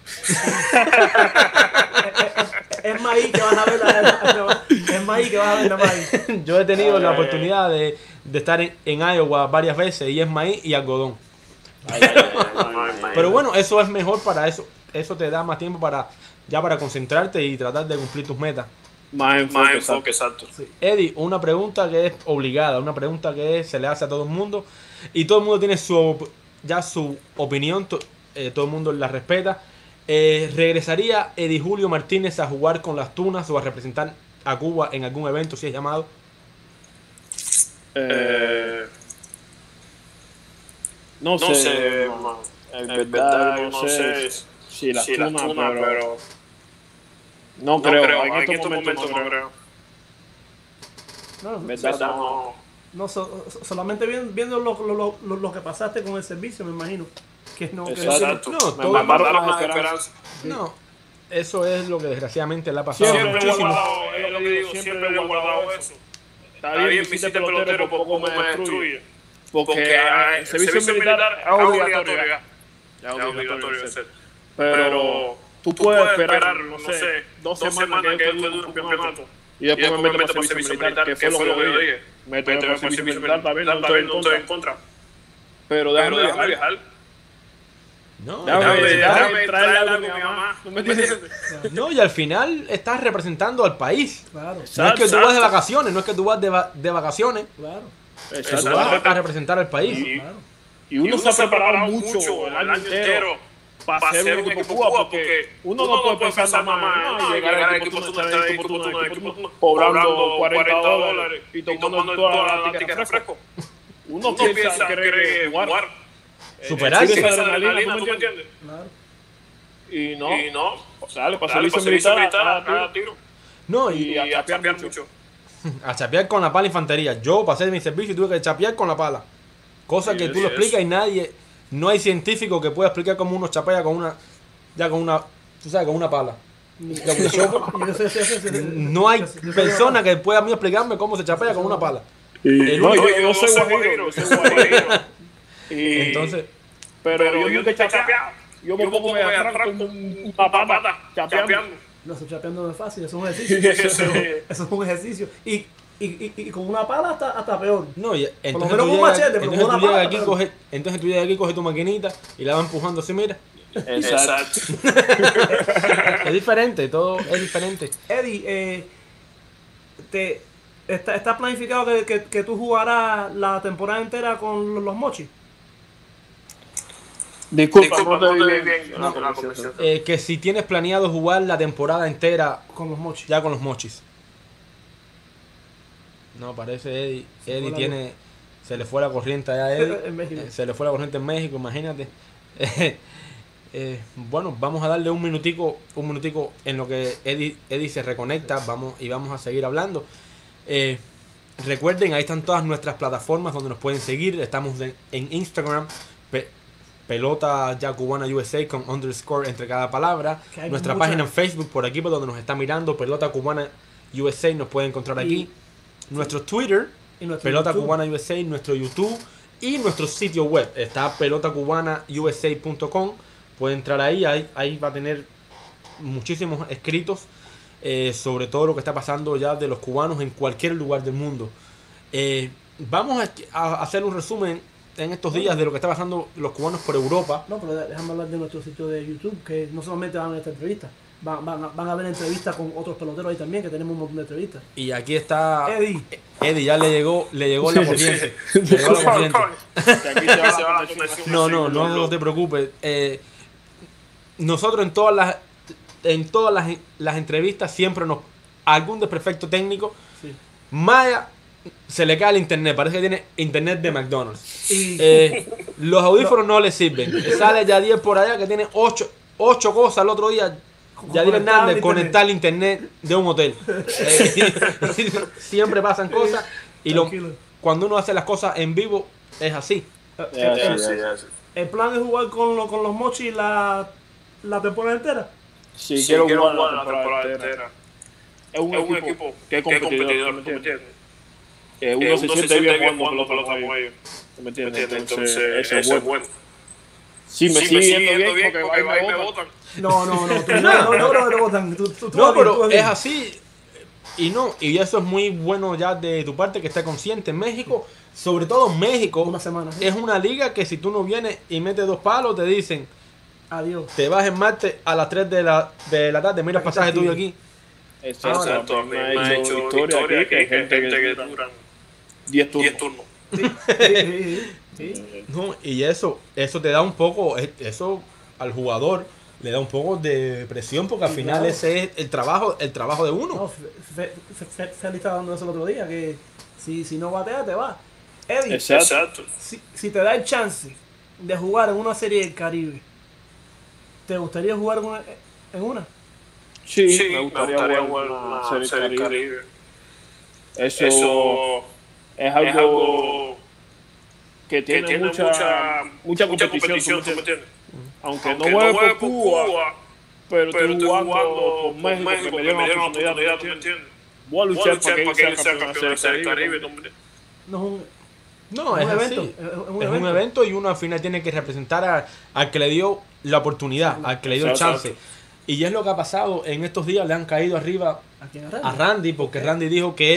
Es maíz que vas a ver la, es maíz que vas a ver la maíz. Yo he tenido ay, la oportunidad de, de estar en, en Iowa varias veces y es maíz y algodón. Ay, ay, ay, ay, pero bueno, eso es mejor para eso. Eso te da más tiempo para ya para concentrarte y tratar de cumplir tus metas. Más enfoque, más enfoque exacto. Sí. Eddie, una pregunta que es obligada, una pregunta que se le hace a todo el mundo y todo el mundo tiene su ya su opinión, to, eh, todo el mundo la respeta. Eh, ¿Regresaría Eddie Julio Martínez a jugar con las Tunas o a representar a Cuba en algún evento si es llamado? Eh, no, no sé, sé en verdad, verdad no sé si las si Tunas, tuna, pero, pero no, no creo, creo, en, en este, este momento, momento no creo. No, verdad, no. no. no so, solamente viendo, viendo lo, lo, lo, lo que pasaste con el servicio, me imagino. Que no, exacto. Que no, no, todo me más esperanza. No, eso es lo que desgraciadamente le ha pasado. Siempre muchísimo. Guardado, es lo que digo, siempre le he guardado eso. Está bien, visite pelotero, pero poco me destruye. Porque, porque el servicio, servicio militar es obligatorio. Ya es obligatorio ser. Pero tú puedes esperar, no sé, dos semanas que yo te un campeonato. Y después me meto para el servicio militar, que fue lo que yo dije. Me meto para el servicio militar, también no estoy en contra. Pero déjame viajar. No, Déjame, déjame- déjame traerle algo a mi mamá. ¿No me entiendes? no, y al final estás representando al país. Claro, No es que tú vas de Exacto. vacaciones, no es que tú vas de, va- de vacaciones, claro. que tú Exacto. vas a representar al país. Y- claro. Y uno se ha preparado mucho el año entero para hacer un equipo Cuba, porque uno no puede pensar nada más, no, llegar al equipo Tuna, llegar al equipo Tuna, al equipo Tuna, cobrando cuarenta dólares y tomando toda la tica de refresco. Uno piensa que quiere jugar, Superarse. esa adrenalina, ¿tú me entiendes? Claro. Y no, Y no, o sea, le pasó dale, el para servicio servicio militar militar, a cada tiro. No, y, Y Y a a chapear chapear mucho. mucho. a chapear con la pala infantería. Yo pasé mi servicio y tuve que chapear con la pala. Cosa Sí, que tú sí, lo eso. explicas y nadie, no hay científico que pueda explicar cómo uno chapea con una, ya con una, tú sabes, con una pala. Yo sé, yo sé, yo sé. No hay Yo sé- yo sé- persona que pueda a mí explicarme cómo se chapea con una pala. Y, El no, único- yo, yo soy guajiro, yo soy guajiro. Y- Entonces, pero, Pero yo yo nunca he nunca he chapeado. chapeado. Yo me pongo me agarro como una pata chapeando. No, eso chapeando no es fácil, eso es un ejercicio. Eso Eso, es. eso es un ejercicio. Y, y, y, y con una pala hasta, hasta peor. no, y entonces menos tú con un llegas, machete, pero entonces con tú una llegas pala, aquí, pero- coge, entonces tú llegas aquí, coge tu maquinita y la vas empujando así, mira. Exacto. Es diferente, todo es diferente. Eddie, eh, te, está, ¿está planificado que, que, que tú jugarás la temporada entera con los, los mochis? Disculpa, Disculpa, no te no vi te vi bien. bien la la conversación. conversación. Eh, que si tienes planeado jugar la temporada entera Con los mochis. ya con los mochis. No, parece Eddie. Se Eddie fue la tiene. Se le fue la corriente allá a Eddie. En México. Eh, Se le fue la corriente en México, imagínate. Eh, eh, bueno, vamos a darle un minutico, un minutico en lo que Eddie, Eddie se reconecta, vamos y vamos a seguir hablando. Eh, recuerden, ahí están todas nuestras plataformas donde nos pueden seguir. Estamos en, en Instagram, pe- pelota ya cubana U S A con underscore entre cada palabra. Que hay Nuestra muchas- página en Facebook por aquí por donde nos está mirando, pelota cubana U S A, nos pueden encontrar aquí. Y- Nuestro Twitter, Y nuestro Pelota YouTube. Cubana U S A, nuestro YouTube y nuestro sitio web. Está pelota cubana U S A punto com. Puede entrar ahí, ahí, ahí va a tener muchísimos escritos eh, sobre todo lo que está pasando ya de los cubanos en cualquier lugar del mundo. Eh, vamos a, a hacer un resumen en estos días de lo que está pasando los cubanos por Europa. No, pero déjame hablar de nuestro sitio de YouTube, que no solamente van a esta entrevista, van, van, a- van a ver entrevistas con otros peloteros ahí también, que tenemos un montón de entrevistas. Y aquí está Eddie. Eddie, ya le llegó, le llegó la corriente. Le llegó la corriente. Que aquí se va la conexión. No, no, no, no te preocupes. Eh, nosotros en todas las en todas las, las entrevistas siempre nos algún desperfecto técnico. Sí. Maya se le cae el internet, parece que tiene internet de McDonald's. Y Eh, los audífonos no le sirven. Sale Yadier por allá que tiene ocho, ocho cosas el otro día. Yadier conectar Hernández al conectar el internet de un hotel. Eh, siempre pasan cosas y lo, Tranquilo. cuando uno hace las cosas en vivo es así. eh, Ya, eh, ya, eh, ya. ¿El plan es jugar con, lo- con los mochis la, la temporada entera? Si Si quiero quiero jugar jugar la la temporada temporada entera. entera. Es un, Es un equipo, equipo que es que es competidor, competidor, ¿tú me ¿tú me entiendes? entiendes? Eh, uno Eh, se siente bien jugando pelota con ellos, ¿tú me ¿me entiendes? entiendes? Entonces, Entonces, eso es bueno. Si me Si sigue yendo bien, porque porque ahí ahí me me votan. votan. No, no, no. Tú, no, no, no creo que te votan. Tú, tú, tú No, vas bien, tú pero vas es bien. así. Y no, y eso es muy bueno ya de tu parte que estés consciente. México, sobre todo México, Una semana. ¿sí? es una liga que si tú no vienes y metes dos palos, te dicen, Adiós. te vas en martes a las tres de la, de la tarde, mira el pasaje tuyo aquí. Exacto, Exacto, a mí me ha hecho historia aquí que hay gente que duran diez diez turnos. turnos. Sí, sí, sí, sí. No, y eso, eso te da un poco, eso al jugador le da un poco de presión porque al Sí, final claro. ese es el trabajo, el trabajo de uno. No, Fe- Fe- Fe- Feli estaba dando eso el otro día, que si, si no batea, te va. Eddie, Exacto. Exacto. si, si te da el chance de jugar en una serie del Caribe, ¿te gustaría jugar en una? En una? Sí, Sí, me gustaría, jugar una serie serie Caribe. Caribe. Eso, Eso es es algo algo que que tiene, tiene mucha, mucha, mucha mucha competición, competición, ¿tú me ¿tú me entiendes? entiendes? Aunque, Aunque no juegue por Cuba, pero, pero estoy estoy jugando, jugando por México, México, que me que dieron me la dieron la oportunidad, oportunidad, ¿tú ¿tú me me entiendes? entiendes? Voy a Voy a luchar luchar para que para que él él sea sea campeón campeón de de serie Caribe. Caribe. ¿tú me entiendes? No es un, No, es es, un así. evento. Es, es un Es evento. un evento y uno al final tiene que representar a- al que le dio la oportunidad, al que le dio el Exacto. chance. Y es lo que ha pasado en estos días, le han caído arriba ¿A quién a agarra? Randy, porque Randy dijo que él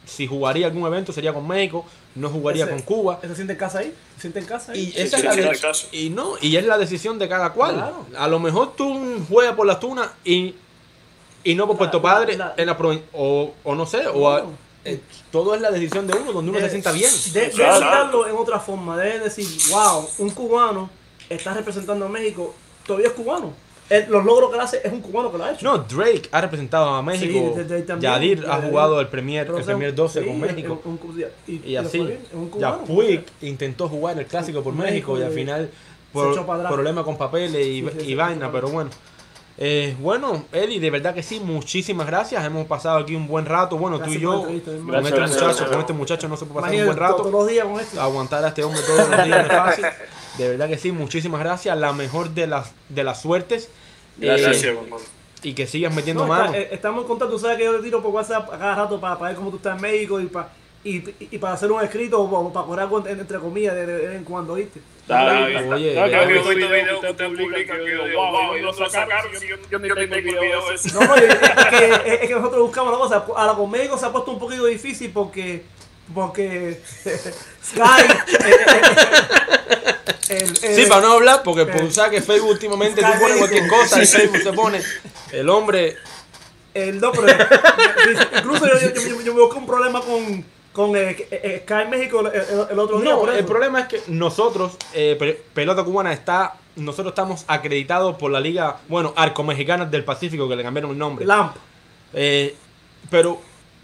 si jugaría algún evento sería con México, no jugaría Ese- con Cuba. ¿Se siente en casa ahí? ¿Se siente en casa ahí? Y Sí, esa sí, es la sí, de- sí, caso. y no, y es la decisión de cada cual. Claro. A lo mejor tú juegas por las tunas y, y no por La- Puerto la- Padre la- en la provin- o, o no sé, o a- No. eh, todo es la decisión de uno, donde uno se De- sienta bien. De, de Exacto. mirarlo en otra forma, de decir, wow, un cubano está representando a México, todavía es cubano. El- los logros que él hace es un cubano que lo ha hecho. No, Drake ha representado a México. Sí, Drake también. Yadir ha Yadir. jugado el Premier, Pero, el o sea, Premier doce sí, con México. un- un- y, Y le así, fue bien, es un ya cubano. Puig intentó jugar el clásico por México, México y al y final se por echó para atrás. problemas con papeles y, Sí, sí, y sí, vaina, sí. pero bueno. Eh, bueno, Eddie, de verdad que sí, muchísimas gracias. Hemos pasado aquí un buen rato. Bueno, Gracias tú y por la yo, entrevista, con hermano. este Gracias, muchacho, gracias. con este muchacho no se puede pasar un Imagínate, buen rato. todos los días con este. Aguantar a este hombre todos los días no es fácil. De verdad que sí, muchísimas gracias. La mejor de las, de las suertes. Eh, Gracias, hermano. y que sigas metiendo No, está- mano. eh, estamos contentos, tú sabes que yo te tiro por WhatsApp a cada rato para, para ver cómo tú estás en México y para, y, y, y para hacer un escrito o para, para correr algo entre, entre comillas de, de vez en cuando, ¿viste? Está bien. Oye, No, ya que Yo he los visto videos videos que que usted usted publica publica que que yo yo digo, digo, wow, wow, ellos ellos lo lo sacaron, sacaron, si yo, yo, yo ni ni tengo el tengo el video video ese. ese. No, no, yo- es, que, es, es que nosotros buscamos la cosa. A la con México se ha puesto un poquito difícil porque. Porque. Sky. eh, eh, el- el- Sí, para no hablar, porque eh, por sabes que Facebook últimamente tú Sky pones México. cualquier cosa y Facebook se pone. El hombre. El, no, pero, incluso yo, yo, yo, yo me busqué un problema con, con eh, eh, Sky México el, el- el otro día. No, por el eso. problema es que nosotros, eh, Pe- Pelota Cubana está. Nosotros estamos acreditados por la Liga, bueno, Arco Mexicana del Pacífico, que le cambiaron el nombre. Lamp. Eh, pero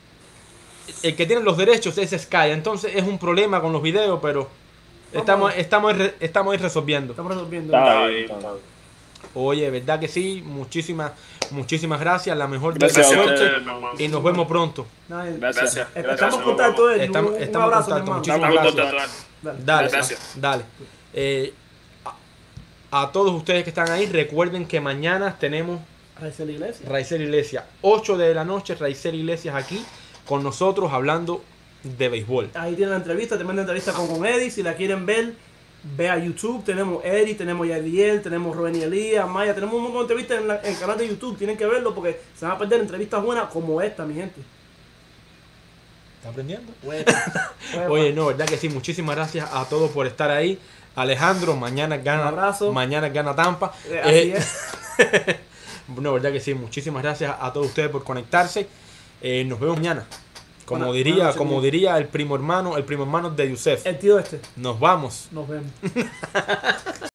el que tiene los derechos es Sky, entonces es un problema con los videos, pero estamos, estamos, re- estamos ahí resolviendo. Estamos resolviendo. Está bien, está bien. Oye, verdad que sí, muchísimas, muchísimas gracias, la mejor de Gracias la a suerte ustedes, mi hermano. y nos vemos pronto. Nada, eh, Gracias. Gracias. eh, Gracias. Estamos en contacto, eh, Estamos- un, un estamos en abrazo, contacto, mi hermano. muchísimas Estamos gracias. contentos. Dale. Dale, Gracias. dale. Eh, a, a todos ustedes que están ahí, recuerden que mañana tenemos Raizel Iglesias. Raizel Iglesias, ocho de la noche, Raizel Iglesias aquí con nosotros hablando de béisbol. Ahí tienen la entrevista, tremenda entrevista con, con Eddie. Si la quieren ver, ve a YouTube. Tenemos Eddie, tenemos Yadiel, tenemos Rubén y Elías, Maya. Tenemos un montón de entrevistas en, la- en el canal de YouTube. Tienen que verlo porque se van a perder entrevistas buenas como esta, mi gente. ¿Está aprendiendo? Huepa, huepa. Oye, no, verdad que sí, muchísimas gracias a todos por estar ahí. Alejandro, mañana gana, Un abrazo. mañana gana Tampa. Eh, así Eh, es. No, verdad que sí, muchísimas gracias a todos ustedes por conectarse. Eh, nos vemos mañana. Como Buena- diría, buenas noches, como bien. diría el primo hermano, el primo hermano de Yusef. El tío este. Nos vamos. Nos vemos.